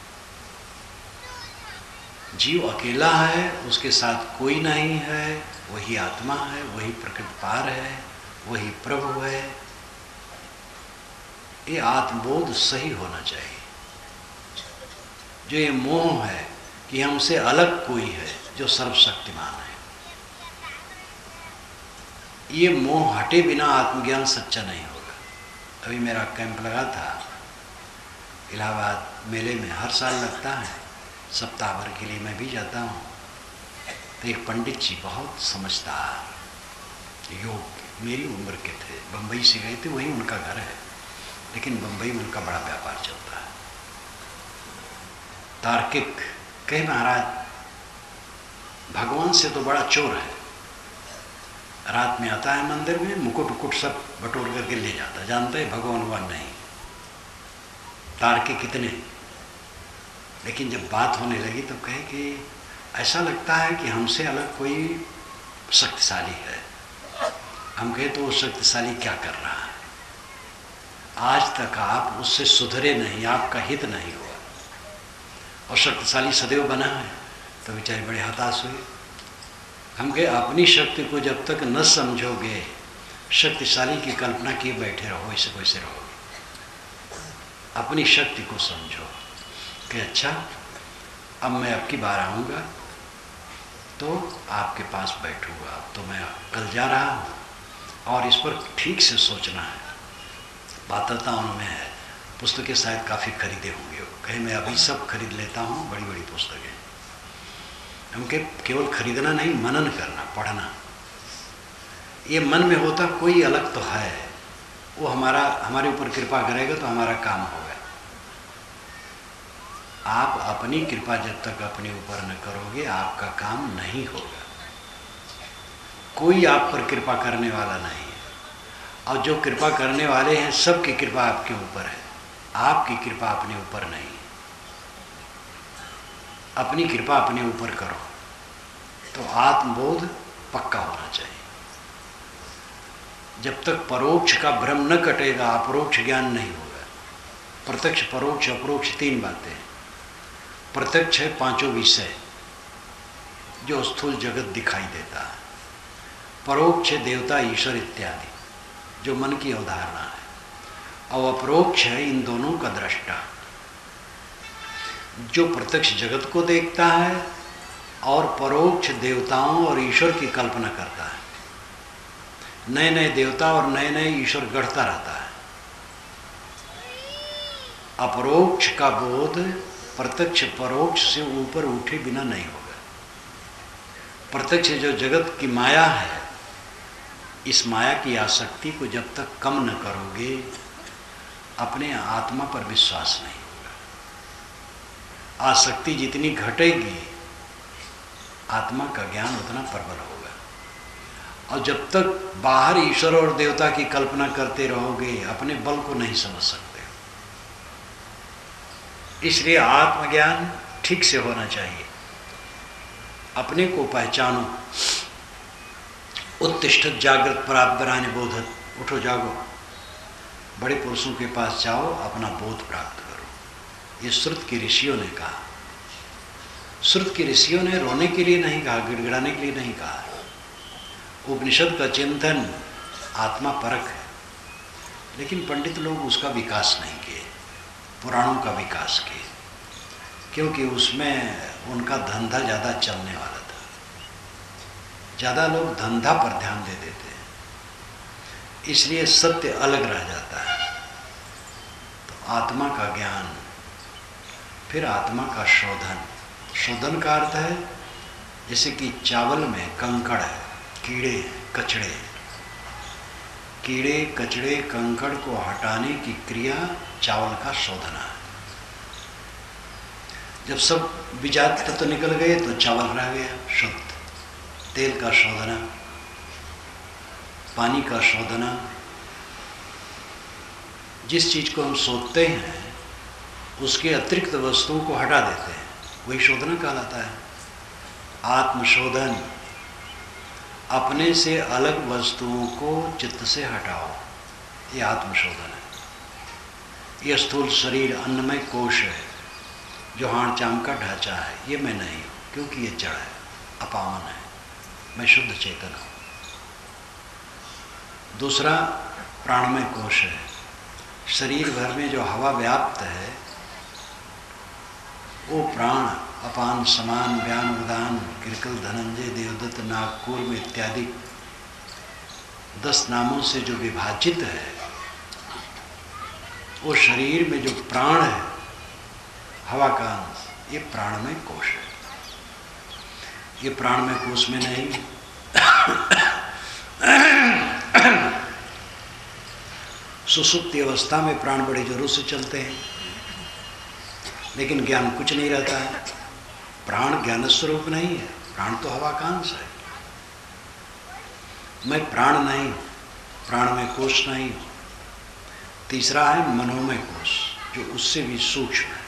जीव अकेला है, उसके साथ कोई नहीं है, वही आत्मा है, वही प्रकृति पार है, वही प्रभु है। ये आत्मबोध सही होना चाहिए। जो ये मोह है कि हमसे अलग कोई है जो सर्वशक्तिमान है, ये मोह हटे बिना आत्मज्ञान सच्चा नहीं होगा। अभी मेरा कैंप लगा था इलाहाबाद मेले में, हर साल लगता है, सप्ताह भर के लिए मैं भी जाता हूँ। तो एक पंडित जी बहुत समझदार, योग मेरी उम्र के थे, बम्बई से गए थे, वहीं उनका घर है, लेकिन बम्बई में उनका बड़ा व्यापार चलता है। तार्किक कहे महाराज भगवान से तो बड़ा चोर है। रात में आता है मंदिर में, मुकुट उकुट सब बटोर करके ले जाता, जानता है भगवान भगवान नहीं। तार्किक कितने, लेकिन जब बात होने लगी तो कहे कि ऐसा लगता है कि हमसे अलग कोई शक्तिशाली है। हम कहे तो वो शक्तिशाली क्या कर रहा है? आज तक आप उससे सुधरे नहीं, आपका हित नहीं हुआ, और शक्तिशाली सदैव बना है। तो बेचारे बड़े हताश हुए। हम कहे अपनी शक्ति को जब तक न समझोगे, शक्तिशाली की कल्पना किए बैठे रहो, ऐसे कैसे रहोगे? अपनी शक्ति को समझो कि अच्छा अब मैं अब की बार आऊँगा तो आपके पास बैठूंगा। तो मैं कल जा रहा हूँ और इस पर ठीक से सोचना है। पात्रताओं में है, पुस्तकें शायद काफ़ी खरीदे होंगे, कहीं मैं अभी सब खरीद लेता हूँ, बड़ी बड़ी पुस्तकें। हमके केवल खरीदना नहीं, मनन करना, पढ़ना। ये मन में होता कोई अलग तो है, वो हमारा हमारे ऊपर कृपा करेगा तो हमारा काम होगा। आप अपनी कृपा जब तक अपने ऊपर न करोगे आपका काम नहीं होगा। कोई आप पर कृपा करने वाला नहीं है, और जो कृपा करने वाले हैं सबकी कृपा आपके ऊपर है, आपकी कृपा अपने ऊपर नहीं है। अपनी कृपा अपने ऊपर करो तो आत्मबोध पक्का होना चाहिए। जब तक परोक्ष का भ्रम न कटेगा अपरोक्ष ज्ञान नहीं होगा। प्रत्यक्ष, परोक्ष, अपरोक्ष तीन बातें। प्रत्यक्ष है पांचों विषय जो स्थूल जगत दिखाई देता है। परोक्ष है देवता, ईश्वर इत्यादि जो मन की अवधारणा है। और अपरोक्ष है इन दोनों का दृष्टा जो प्रत्यक्ष जगत को देखता है और परोक्ष देवताओं और ईश्वर की कल्पना करता है। नए नए देवता और नए नए ईश्वर गढ़ता रहता है। अपरोक्ष का बोध प्रत्यक्ष परोक्ष से ऊपर उठे बिना नहीं होगा। प्रत्यक्ष जो जगत की माया है, इस माया की आसक्ति को जब तक कम न करोगे अपने आत्मा पर विश्वास नहीं होगा। आसक्ति जितनी घटेगी आत्मा का ज्ञान उतना प्रबल होगा। और जब तक बाहर ईश्वर और देवता की कल्पना करते रहोगे अपने बल को नहीं समझ सकते। इसलिए आत्मज्ञान ठीक से होना चाहिए। अपने को पहचानो। उत्तिष्ठत जागृत पराबरानि बोधत, उठो जागो, बड़े पुरुषों के पास जाओ, अपना बोध प्राप्त करो। ये श्रुत के ऋषियों ने कहा। श्रुत के ऋषियों ने रोने के लिए नहीं कहा, गिड़गिड़ाने के लिए नहीं कहा। उपनिषद का चिंतन आत्मा परक है, लेकिन पंडित लोग उसका विकास नहीं किए, पुराणों का विकास किए, क्योंकि उसमें उनका धंधा ज़्यादा चलने वाला था। ज़्यादा लोग धंधा पर ध्यान दे देते हैं, इसलिए सत्य अलग रह जाता है। तो आत्मा का ज्ञान, फिर आत्मा का शोधन। शोधन का अर्थ है जैसे कि चावल में कंकड़ है, कीड़े कचड़े, कीड़े कचड़े कंकड़ को हटाने की क्रिया चावल का शोधना है। जब सब बीजात तत्व निकल गए तो चावल रह गया शुद्ध। तेल का शोधना, पानी का शोधना। जिस चीज को हम सोचते हैं उसके अतिरिक्त वस्तुओं को हटा देते हैं, वही शोधना कहलाता है। आत्मशोधन, अपने से अलग वस्तुओं को चित्त से हटाओ, ये आत्मशोधन है। ये स्थूल शरीर अन्नमय कोश है जो हाड़ चाम का ढांचा है, ये मैं नहीं हूँ, क्योंकि ये जड़ है, अपावन है। मैं शुद्ध चेतन हूँ। दूसरा प्राणमय कोश है। शरीर भर में जो हवा व्याप्त है वो प्राण, अपान, समान, व्यान, उदान, किरकल, धनंजय, देवदत्त, नागकूर्म इत्यादि दस नामों से जो विभाजित है, वो शरीर में जो प्राण है, हवा का अंश, ये प्राणमय कोश है। ये प्राणमय कोश में नहीं। सुसुप्ति अवस्था में प्राण बड़े जोरों से चलते हैं, लेकिन ज्ञान कुछ नहीं रहता है। प्राण ज्ञान स्वरूप नहीं है, प्राण तो हवा का अंश है। मैं प्राण नहीं, प्राण में कोश नहीं। तीसरा है मनोमय कोश, जो उससे भी सूक्ष्म है।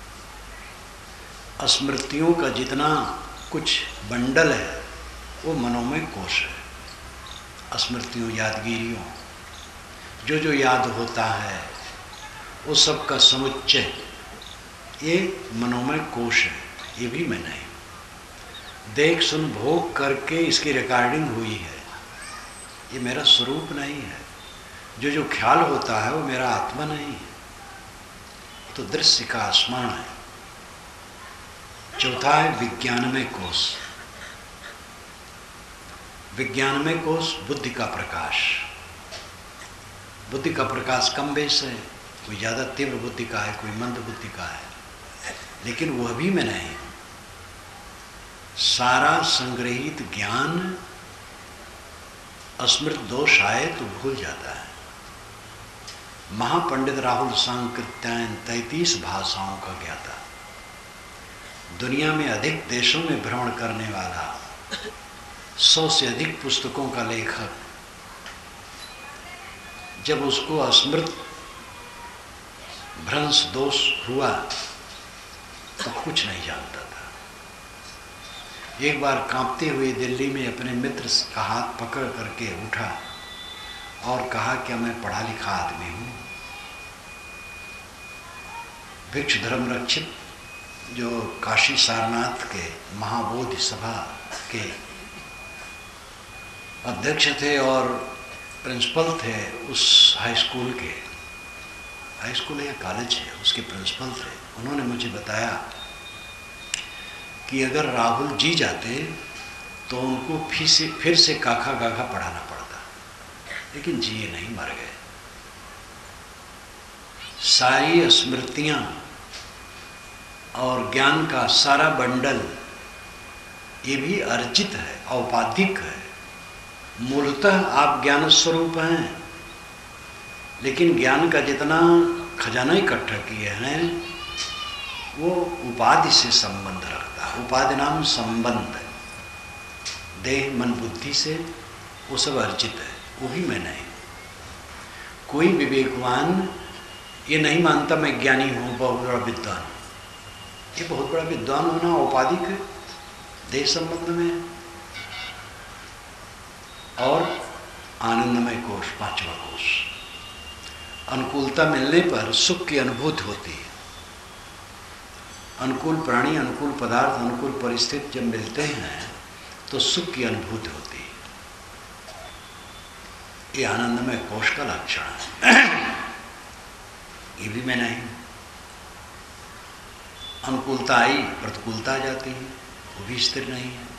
स्मृतियों का जितना कुछ बंडल है वो मनोमय कोश है। स्मृतियों, यादगिरियों, जो जो याद होता है वो सब का समुच्चय ये मनोमय कोश है। ये भी मैं नहीं। देख सुन भोग करके इसकी रिकॉर्डिंग हुई है, ये मेरा स्वरूप नहीं है। जो जो ख्याल होता है वो मेरा आत्मा नहीं है। तो दृश्य का आसमान है। चौथा है विज्ञानमय कोश। विज्ञानमय कोश बुद्धि का प्रकाश। बुद्धि का प्रकाश कम बेस है, कोई ज़्यादा तीव्र बुद्धि का है, कोई मंद बुद्धि का है, लेकिन वह भी मैं नहीं। सारा संग्रहित ज्ञान स्मृत दोष आए तो भूल जाता है। महापंडित राहुल सांकृत्यायन तैंतीस भाषाओं का ज्ञाता, दुनिया में अधिक देशों में भ्रमण करने वाला, सौ से अधिक पुस्तकों का लेखक, जब उसको अस्मृत भ्रंश दोष हुआ तो कुछ नहीं जानता था। एक बार कांपते हुए दिल्ली में अपने मित्र का हाथ पकड़ करके उठा और कहा कि मैं पढ़ा लिखा आदमी हूँ। भिक्ष धर्म रक्षित जो काशी सारनाथ के महाबोधि सभा के अध्यक्ष थे और प्रिंसिपल थे उस हाई स्कूल के, हाई स्कूल या कॉलेज है, उसके प्रिंसिपल थे। उन्होंने मुझे बताया कि अगर राहुल जी जाते तो उनको फिर से फिर से काखा गाखा पढ़ाना पड़ता, लेकिन जी ये नहीं, मर गए। सारी स्मृतियाँ और ज्ञान का सारा बंडल ये भी अर्जित है, औपाधिक है। मूलतः आप ज्ञान स्वरूप हैं, लेकिन ज्ञान का जितना खजाना इकट्ठा किए हैं वो उपाधि से संबंध रखता है। उपाधि नाम संबंध, देह मन बुद्धि से वो सब अर्जित है, वो भी मैं नहीं। कोई विवेकवान ये नहीं मानता मैं ज्ञानी हूँ, बहुत बड़ा विद्वान। ये बहुत बड़ा विद्वान होना औपाधिक है, देह संबंध में है। और आनंदमय कोश, पांचवा कोश, अनुकूलता मिलने पर सुख की अनुभूति होती है। अनुकूल प्राणी, अनुकूल पदार्थ, अनुकूल परिस्थिति जब मिलते हैं तो सुख की अनुभूति होती है। ये आनंदमय कोश का लक्षण है। ये भी मैं नहीं। अनुकूलता आई, प्रतिकूलता आ जाती है, वो भी स्थिर नहीं है।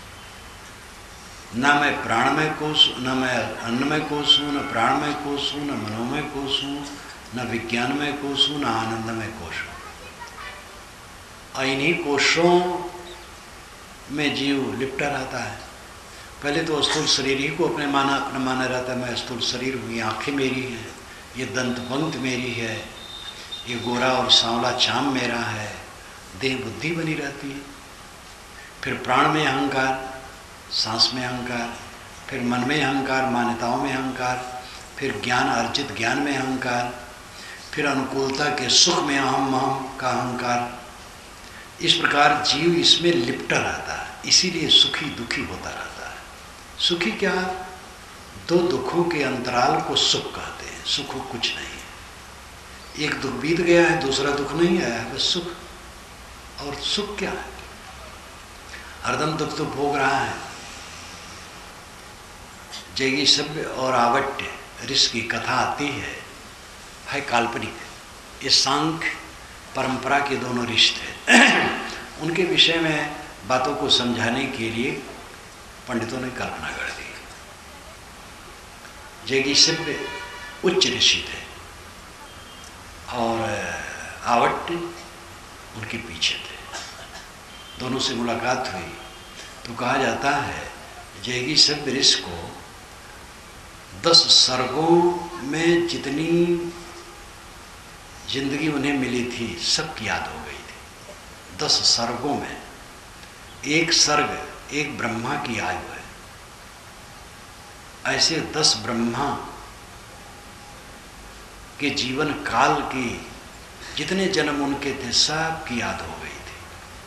न मैं प्राणमय कोश, न मैं अन्नमय कोश हूँ, न प्राणमय कोश हूँ, न मनोमय कोश हूँ, न विज्ञानमय कोश हूँ, न आनंदमय कोश हूँ। इन्हीं कोशों में जीव लिपटा रहता है। पहले तो स्थूल शरीर ही को अपने माना अपना माना रहता है, मैं स्थूल शरीर हूँ, ये आँखें मेरी हैं, ये दंतपंक्त मेरी है, ये गोरा और सांवला चाम मेरा है, देह बुद्धि बनी रहती है। फिर प्राण में अहंकार, सांस में अहंकार, फिर मन में अहंकार, मान्यताओं में अहंकार, फिर ज्ञान अर्जित ज्ञान में अहंकार, फिर अनुकूलता के सुख में अहम अहम का अहंकार। इस प्रकार जीव इसमें लिपटा रहता है, इसीलिए सुखी दुखी होता रहता है। सुखी क्या? दो दुखों के अंतराल को सुख कहते हैं। सुख कुछ नहीं है, एक दुख बीत गया है, दूसरा दुख नहीं आया है, बस सुख। और सुख क्या है? हरदम दुख तो भोग रहा है। जैगी सभ्य और आवट्य ऋषि की कथा आती है, है काल्पनिक। ये सांख्य परंपरा के दोनों ऋषि थे। उनके विषय में बातों को समझाने के लिए पंडितों ने कल्पना कर दी। जैगी सभ्य उच्च ऋषि थे और आवट्य उनके पीछे थे। दोनों से मुलाकात हुई तो कहा जाता है जैगी सभ्य ऋषि को दस सर्गों में जितनी जिंदगी उन्हें मिली थी सबकी याद हो गई थी। दस सर्गों में एक सर्ग एक ब्रह्मा की आयु है। ऐसे दस ब्रह्मा के जीवन काल की जितने जन्म उनके थे सब की याद हो गई थी।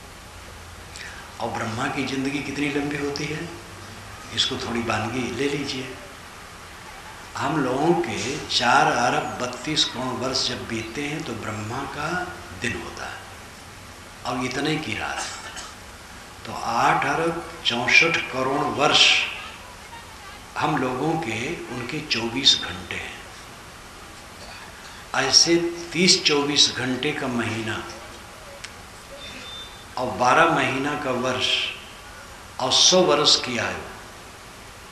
और ब्रह्मा की जिंदगी कितनी लंबी होती है, इसको थोड़ी वानगी ले लीजिए। हम लोगों के चार अरब बत्तीस करोड़ वर्ष जब बीतते हैं तो ब्रह्मा का दिन होता है, अब इतने की रात। तो आठ अरब चौंसठ करोड़ वर्ष हम लोगों के उनके चौबीस घंटे हैं। ऐसे तीस चौबीस घंटे का महीना और बारह महीना का वर्ष और सौ वर्ष की आयु,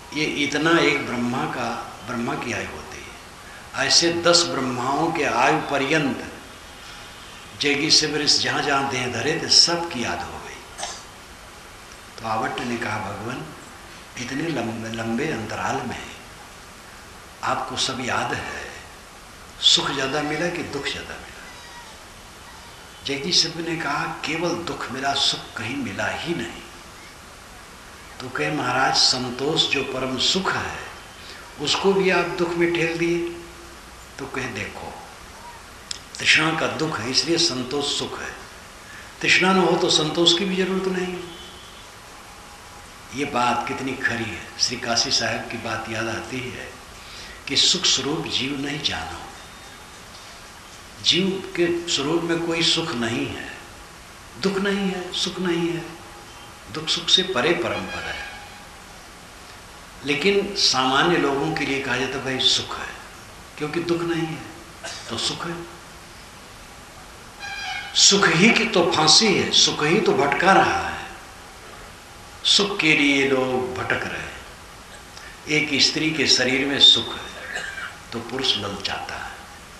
ये इतना एक ब्रह्मा का ब्रह्मा की आयु होती है। ऐसे दस ब्रह्माओं के आयु पर्यंत जैगी से वरिष्ठ जहाँ जहाँ देह धरे थे सबकी याद हो गई। तो आवट ने कहा भगवान इतने लंबे लंबे अंतराल में आपको सब याद है, सुख ज़्यादा मिला कि दुख ज़्यादा मिला? जैगी सिंह ने कहा केवल दुख मिला, सुख कहीं मिला ही नहीं। तो कहे महाराज संतोष जो परम सुख है उसको भी आप दुख में ठेल दिए। तो कहे देखो तृष्णा का दुख है इसलिए संतोष सुख है, तृष्णा न हो तो संतोष की भी जरूरत नहीं। ये बात कितनी खरी है। श्री काशी साहब की बात याद आती है कि सुख स्वरूप जीव नहीं जानो। जीव के स्वरूप में कोई सुख नहीं है, दुख नहीं है, सुख नहीं है। दुख सुख से परे परम पद है। लेकिन सामान्य लोगों के लिए कहा जाता है भाई सुख है, क्योंकि दुख नहीं है तो सुख है। सुख ही की तो फांसी है, सुख ही तो भटका रहा है। सुख के लिए लोग भटक रहे हैं। एक स्त्री के शरीर में सुख है तो पुरुष ललचाता है।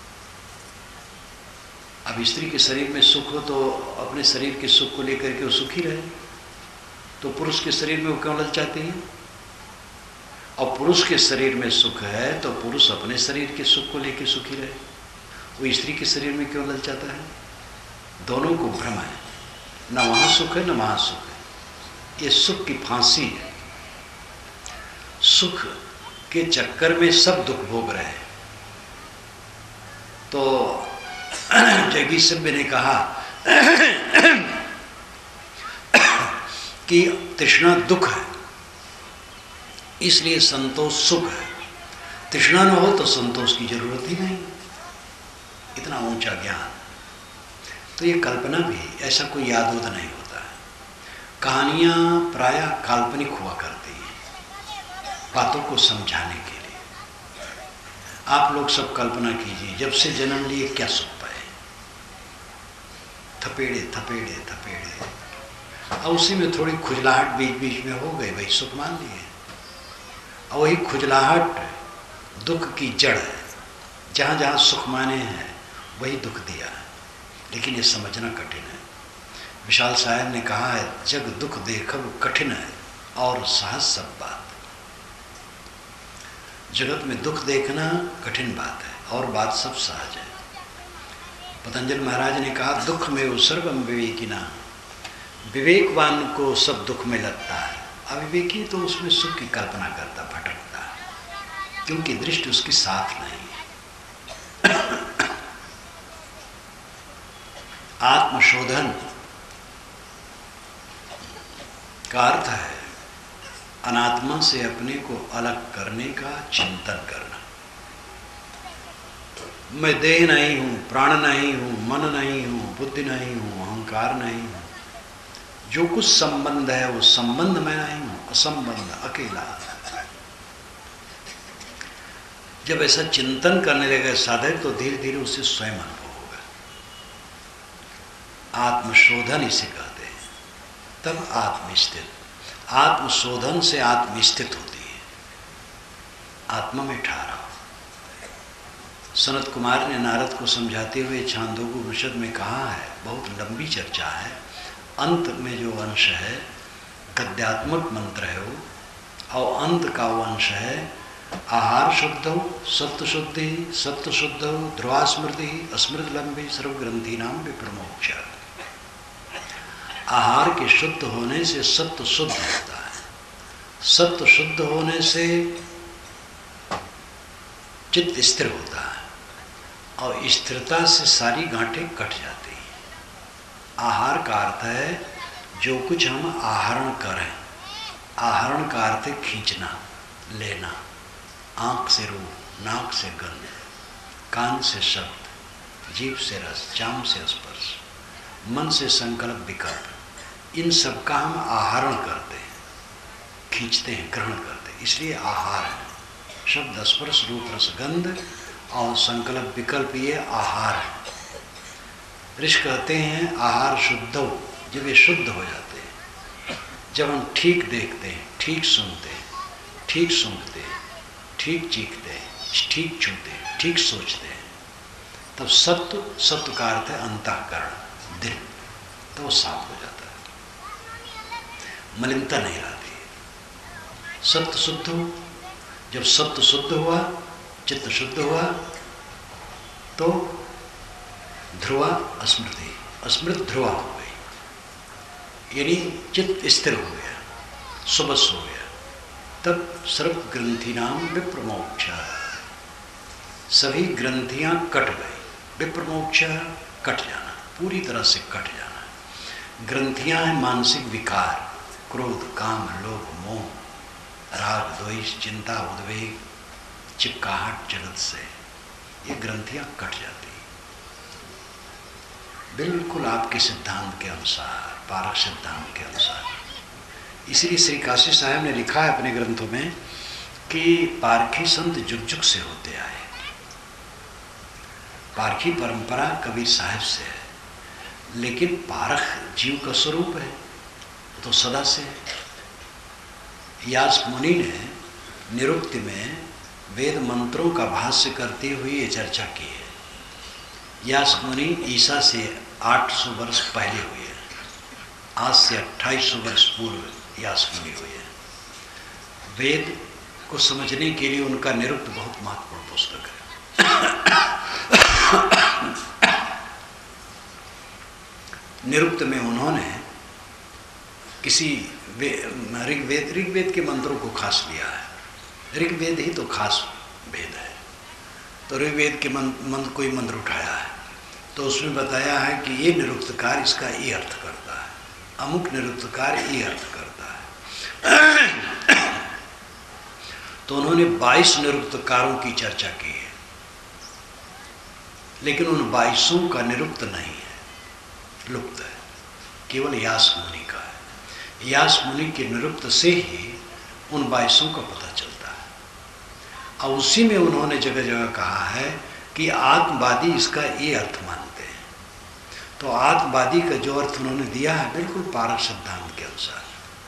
अब स्त्री के शरीर में सुख हो तो अपने शरीर के सुख को लेकर के वो सुखी रहे, तो पुरुष के शरीर में वो क्यों ललचाती है? और पुरुष के शरीर में सुख है तो पुरुष अपने शरीर के सुख को लेकर सुखी रहे, वो स्त्री के शरीर में क्यों ललचाता है? दोनों को भ्रम है, न वहाँ सुख है न वहाँ सुख है। ये सुख की फांसी है। सुख के चक्कर में सब दुख भोग रहे हैं। तो जैगी सिंह ने कहा कि तृष्णा दुख है इसलिए संतोष सुख है। तृष्णा न हो तो संतोष की जरूरत ही नहीं। इतना ऊंचा ज्ञान। तो ये कल्पना भी ऐसा कोई याद उद नहीं होता है। कहानियां प्रायः काल्पनिक हुआ करती हैं बातों को समझाने के लिए। आप लोग सब कल्पना कीजिए जब से जन्म लिए क्या सुख पाए, थपेड़े थपेड़े थपेड़े, और उसी में थोड़ी खुजलाहट बीच बीच में हो गई, वही सुख मान लिए। और वही खुजलाहट दुख की जड़ है। जहाँ जहाँ सुख माने हैं वही दुख दिया है। लेकिन ये समझना कठिन है। विशाल साहब ने कहा है जग दुख देखब कठिन है और सहज सब बात। जगत में दुख देखना कठिन बात है और बात सब सहज है। पतंजलि महाराज ने कहा दुख में वो सर्वम विवेकिना। विवेकवान को सब दुख में लगता है, अविवेकी तो उसमें सुख की कल्पना करता, भटकता है, क्योंकि दृष्टि उसकी साफ नहीं है। आत्मशोधन का अर्थ है अनात्मा से अपने को अलग करने का चिंतन करना। मैं देह नहीं हूं, प्राण नहीं हूं, मन नहीं हूं, बुद्धि नहीं हूं, अहंकार नहीं हूं। जो कुछ संबंध है वो संबंध में नहीं हूं, असंबंध अकेला। जब ऐसा चिंतन करने लगे साधक तो धीरे धीरे उससे स्वयं अनुभव होगा। आत्मशोधन इसे कहते हैं। तब आत्मस्थित। आत्मशोधन से आत्मस्थित होती है। आत्मा में ठहराव। सनत कुमार ने नारद को समझाते हुए छांदोग्य उपनिषद में कहा है, बहुत लंबी चर्चा है। अंत में जो अंश है गद्यात्मक मंत्र है वो, और अंत का वो अंश है आहार शुद्ध हो, सत्व शुद्धि, सत्व शुद्ध हो, ध्रुवा स्मृति, अस्मृत लंबी सर्वग्रंथि नाम विप्रमोक्ष। आहार के शुद्ध होने से सत्व शुद्ध होता है, सत्व शुद्ध होने से चित्त स्थिर होता है, और स्थिरता से सारी गांठें कट जाती हैं। आहार का अर्थ है जो कुछ हम आहरण करें। आहरण का अर्थ है खींचना, लेना। आँख से रूप, नाक से गंध, कान से शब्द, जीभ से रस, चाम से स्पर्श, मन से संकल्प विकल्प। इन सब का हम आहरण करते हैं, खींचते हैं, ग्रहण करते हैं, इसलिए आहार है। शब्द स्पर्श रूप रस गंध और संकल्प विकल्प ये आहार है। ऋषि कहते हैं आहार शुद्ध हो, जब ये शुद्ध हो जाते हैं, जब हम ठीक देखते हैं, ठीक सुनते हैं, ठीक सूंघते हैं, ठीक चीखते हैं, ठीक छूते हैं, ठीक सोचते हैं, तब सत्व, सत्व का अर्थ है अंतःकरण, दिल, तो वो साफ हो जाता है, मलिनता नहीं रहती। सत्य शुद्ध हो, जब सत्य शुद्ध हुआ, चित्त शुद्ध हुआ, तो ध्रुवा स्मृति, स्मृत ध्रुवा हो गई, यानी चित्त स्थिर हो गया, सुबस हो गया। तब सर्व ग्रंथि नाम विप्रमोक्ष, सभी ग्रंथियां कट गई। विप्रमोक्ष कट जाना, पूरी तरह से कट जाना। ग्रंथियां हैं मानसिक विकार, क्रोध, काम, लोभ, मोह, राग, द्वेष, चिंता, उद्वेग, चिपकाहट, जगत से, ये ग्रंथियां कट जाती बिल्कुल आपके सिद्धांत के अनुसार, पारक सिद्धांत के अनुसार। इसलिए श्री काशी साहब ने लिखा है अपने ग्रंथों में कि पारखी संत जुग जुग से होते आए। पारखी परंपरा कबीर साहब से है, लेकिन पारख जीव का स्वरूप है, तो सदा से है। यास मुनि ने निरुक्ति में वेद मंत्रों का भाष्य करते हुए ये चर्चा की है। यास मुनि ईसा से आठ सौ वर्ष पहले हुए हैं, आज से अट्ठाईस सौ वर्ष पूर्व यास मुनि हुए हैं। वेद को समझने के लिए उनका निरुक्त बहुत महत्वपूर्ण पुस्तक है। निरुक्त में उन्होंने किसी ऋग्वेद ऋग्वेद के मंत्रों को खास लिया है। ऋग्वेद ही तो खास वेद है, तो ऋग्वेद के मंत्र कोई मंत्र उठाया है, तो उसमें बताया है कि ये निरुक्तकार इसका ये अर्थ करता है, अमुक निरुक्तकार ये अर्थ करता है। तो उन्होंने बाईस निरुक्तकारों की चर्चा की है, लेकिन उन बाईसों का निरुक्त नहीं है, लुप्त है, केवल यास मुनि का है। यास मुनि के निरुक्त से ही उन बाईसों का पता चलता है। और उसी में उन्होंने जगह जगह कहा है कि आत्मवादी इसका ये अर्थ मानते हैं। तो आत्मवादी का जो अर्थ उन्होंने दिया है बिल्कुल पारक सिद्धांत के अनुसार।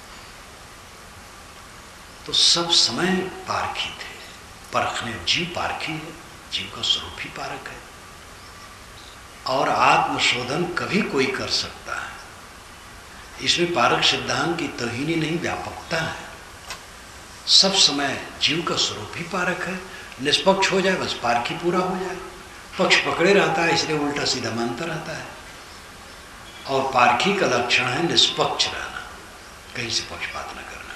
तो सब समय पारखी थे, परखने, जीव पारखी है, जीव का स्वरूप ही पारक है, और आत्मशोधन कभी कोई कर सकता है। इसमें पारक सिद्धांत की तौहीनी नहीं, व्यापकता है। सब समय जीव का स्वरूप ही पारक है। निष्पक्ष हो जाए बस पारखी पूरा हो जाए। पक्ष पकड़े रहता है इसलिए उल्टा सीधा मानता रहता है। और पारखी का लक्षण है निष्पक्ष रहना, कहीं से पक्षपात न करना।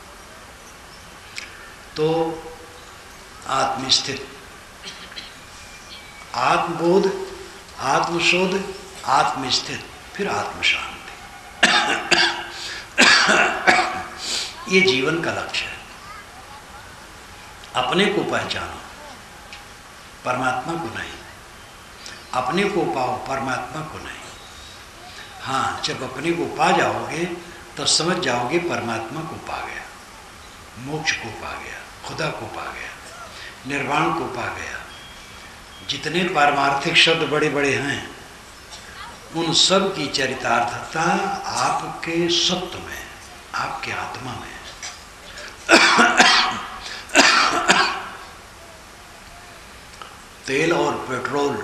तो आत्मस्थित, आत्मबोध, आत्मशोध, आत्मस्थित, फिर आत्मशांति, ये जीवन का लक्ष्य है। अपने को पहचानो, परमात्मा को नहीं। अपने को पाओ, परमात्मा को नहीं। हाँ, जब अपने को पा जाओगे तब समझ जाओगे परमात्मा को पा गया, मोक्ष को पा गया, खुदा को पा गया, निर्वाण को पा गया। जितने पारमार्थिक शब्द बड़े बड़े हैं उन सब की चरितार्थता आपके सत्व में, आपके आत्मा में। तेल और पेट्रोल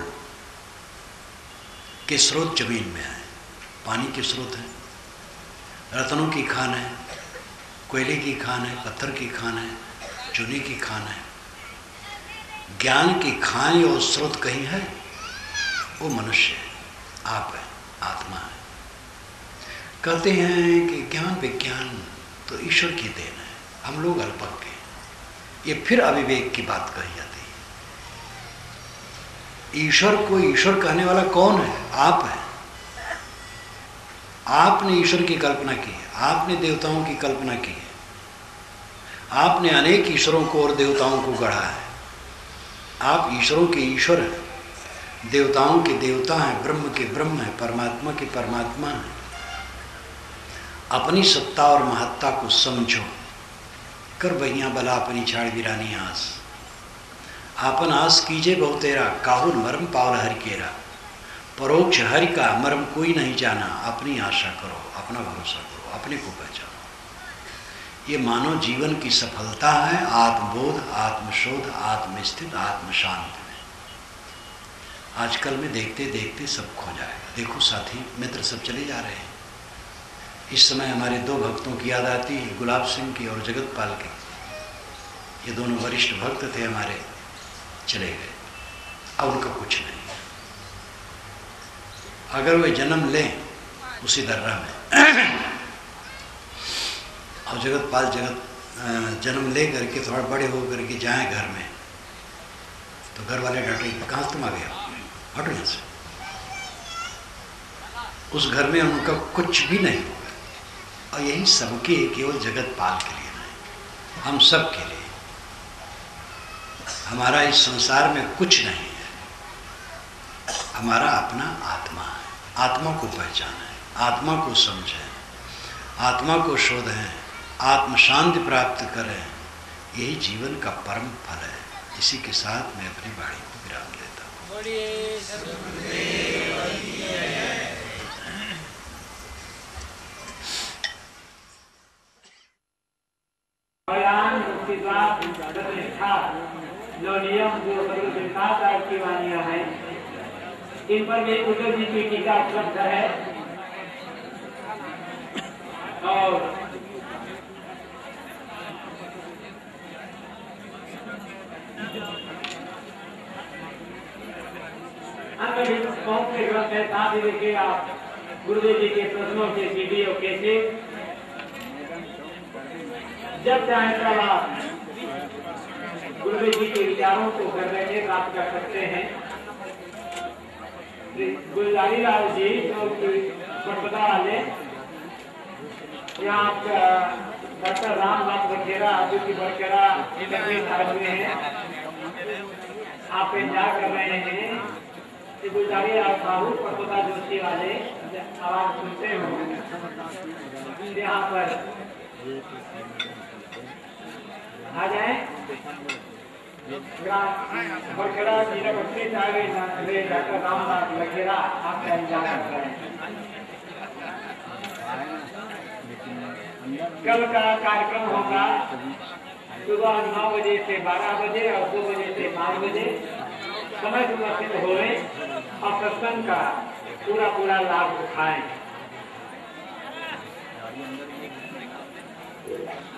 के स्रोत जमीन में है, पानी के स्रोत है, रत्नों की खान है, कोयले की खान है, पत्थर की खान है, चूने की खान है। ज्ञान की खान और स्रोत कहीं है, वो मनुष्य है, आप है, आत्मा है। कहते हैं कि ज्ञान विज्ञान तो ईश्वर की देन है, हम लोग अल्पज्ञ हैं। ये फिर अविवेक की बात कही जाती है। ईश्वर को ईश्वर कहने वाला कौन है? आप है। आपने ईश्वर की कल्पना की है, आपने देवताओं की कल्पना की है, आपने अनेक ईश्वरों को और देवताओं को गढ़ा है। आप ईश्वरों के ईश्वर हैं, देवताओं के देवता हैं, ब्रह्म के ब्रह्म हैं, परमात्मा के परमात्मा हैं। अपनी सत्ता और महत्ता को समझो, कर बहिया बला अपनी छाड़ गिरानी आस। आपन आस कीजे बहुतेरा, काहुल मर्म पावल हरि केरा। परोक्ष हरि का मर्म कोई नहीं जाना, अपनी आशा करो, अपना भरोसा करो, अपने को पहचानो। ये मानव जीवन की सफलता है, आत्मबोध, आत्मशोध, आत्मस्थित, आत्मशांत में। आजकल में देखते देखते सब खो जाएगा। देखो साथी मित्र सब चले जा रहे हैं। इस समय हमारे दो भक्तों की याद आती है, गुलाब सिंह की और जगतपाल की। ये दोनों वरिष्ठ भक्त थे हमारे, चले गए। अब उनका कुछ नहीं। अगर वे जन्म लें उसी दर्रा में और जगतपाल जगत जन्म ले करके थोड़ा बड़े हो करके जाएं घर में, तो घर वाले डांटेंगे, कहाँ तुम आ गए, हटो यहाँ से। उस घर में उनका कुछ भी नहीं होगा। और यही सबके, केवल जगतपाल के लिए नहीं, हम सब के लिए। हमारा इस संसार में कुछ नहीं है, हमारा अपना आत्मा है। आत्मा को पहचानें, आत्मा को समझें, आत्मा को शोधें, आत्म शांति प्राप्त करें। यही जीवन का परम फल है। इसी के साथ मैं अपनी वाणी को विराम देता हूँ। जो नियम जो सर्वसाधारण की वाणियां हैं, इन पर भी उद्धव जी की टीका उपलब्ध है। और अन्य भी बहुत से ग्रंथ है। साथ ही देखिए आप गुरुदेव जी के प्रश्नों के सीडी और कैसे जब चाहे तब आप गुरुदेव जी के विचारों को घर बैठे प्राप्त कर सकते हैं। गुलजारी लाल जी जो बड़बदा वाले, यहाँ डॉक्टर रामनाथ बखेरा जो की बड़खेरा हुए हैं, आप इंतजार कर रहे हैं कि गुलजारी लाल साहू बड़बदा जोशी वाले आवाज सुनते हो, यहाँ पर आ जाए। बड़खेड़ा जिला बस्ती डॉक्टर रामनाथ बखेरा आपका इंतजार कर रहे हैं। कल का कार्यक्रम होगा सुबह नौ बजे से बारह बजे और दो बजे से पाँच बजे। समय सुरक्षित होए और सत्संग का पूरा पूरा लाभ उठाएं।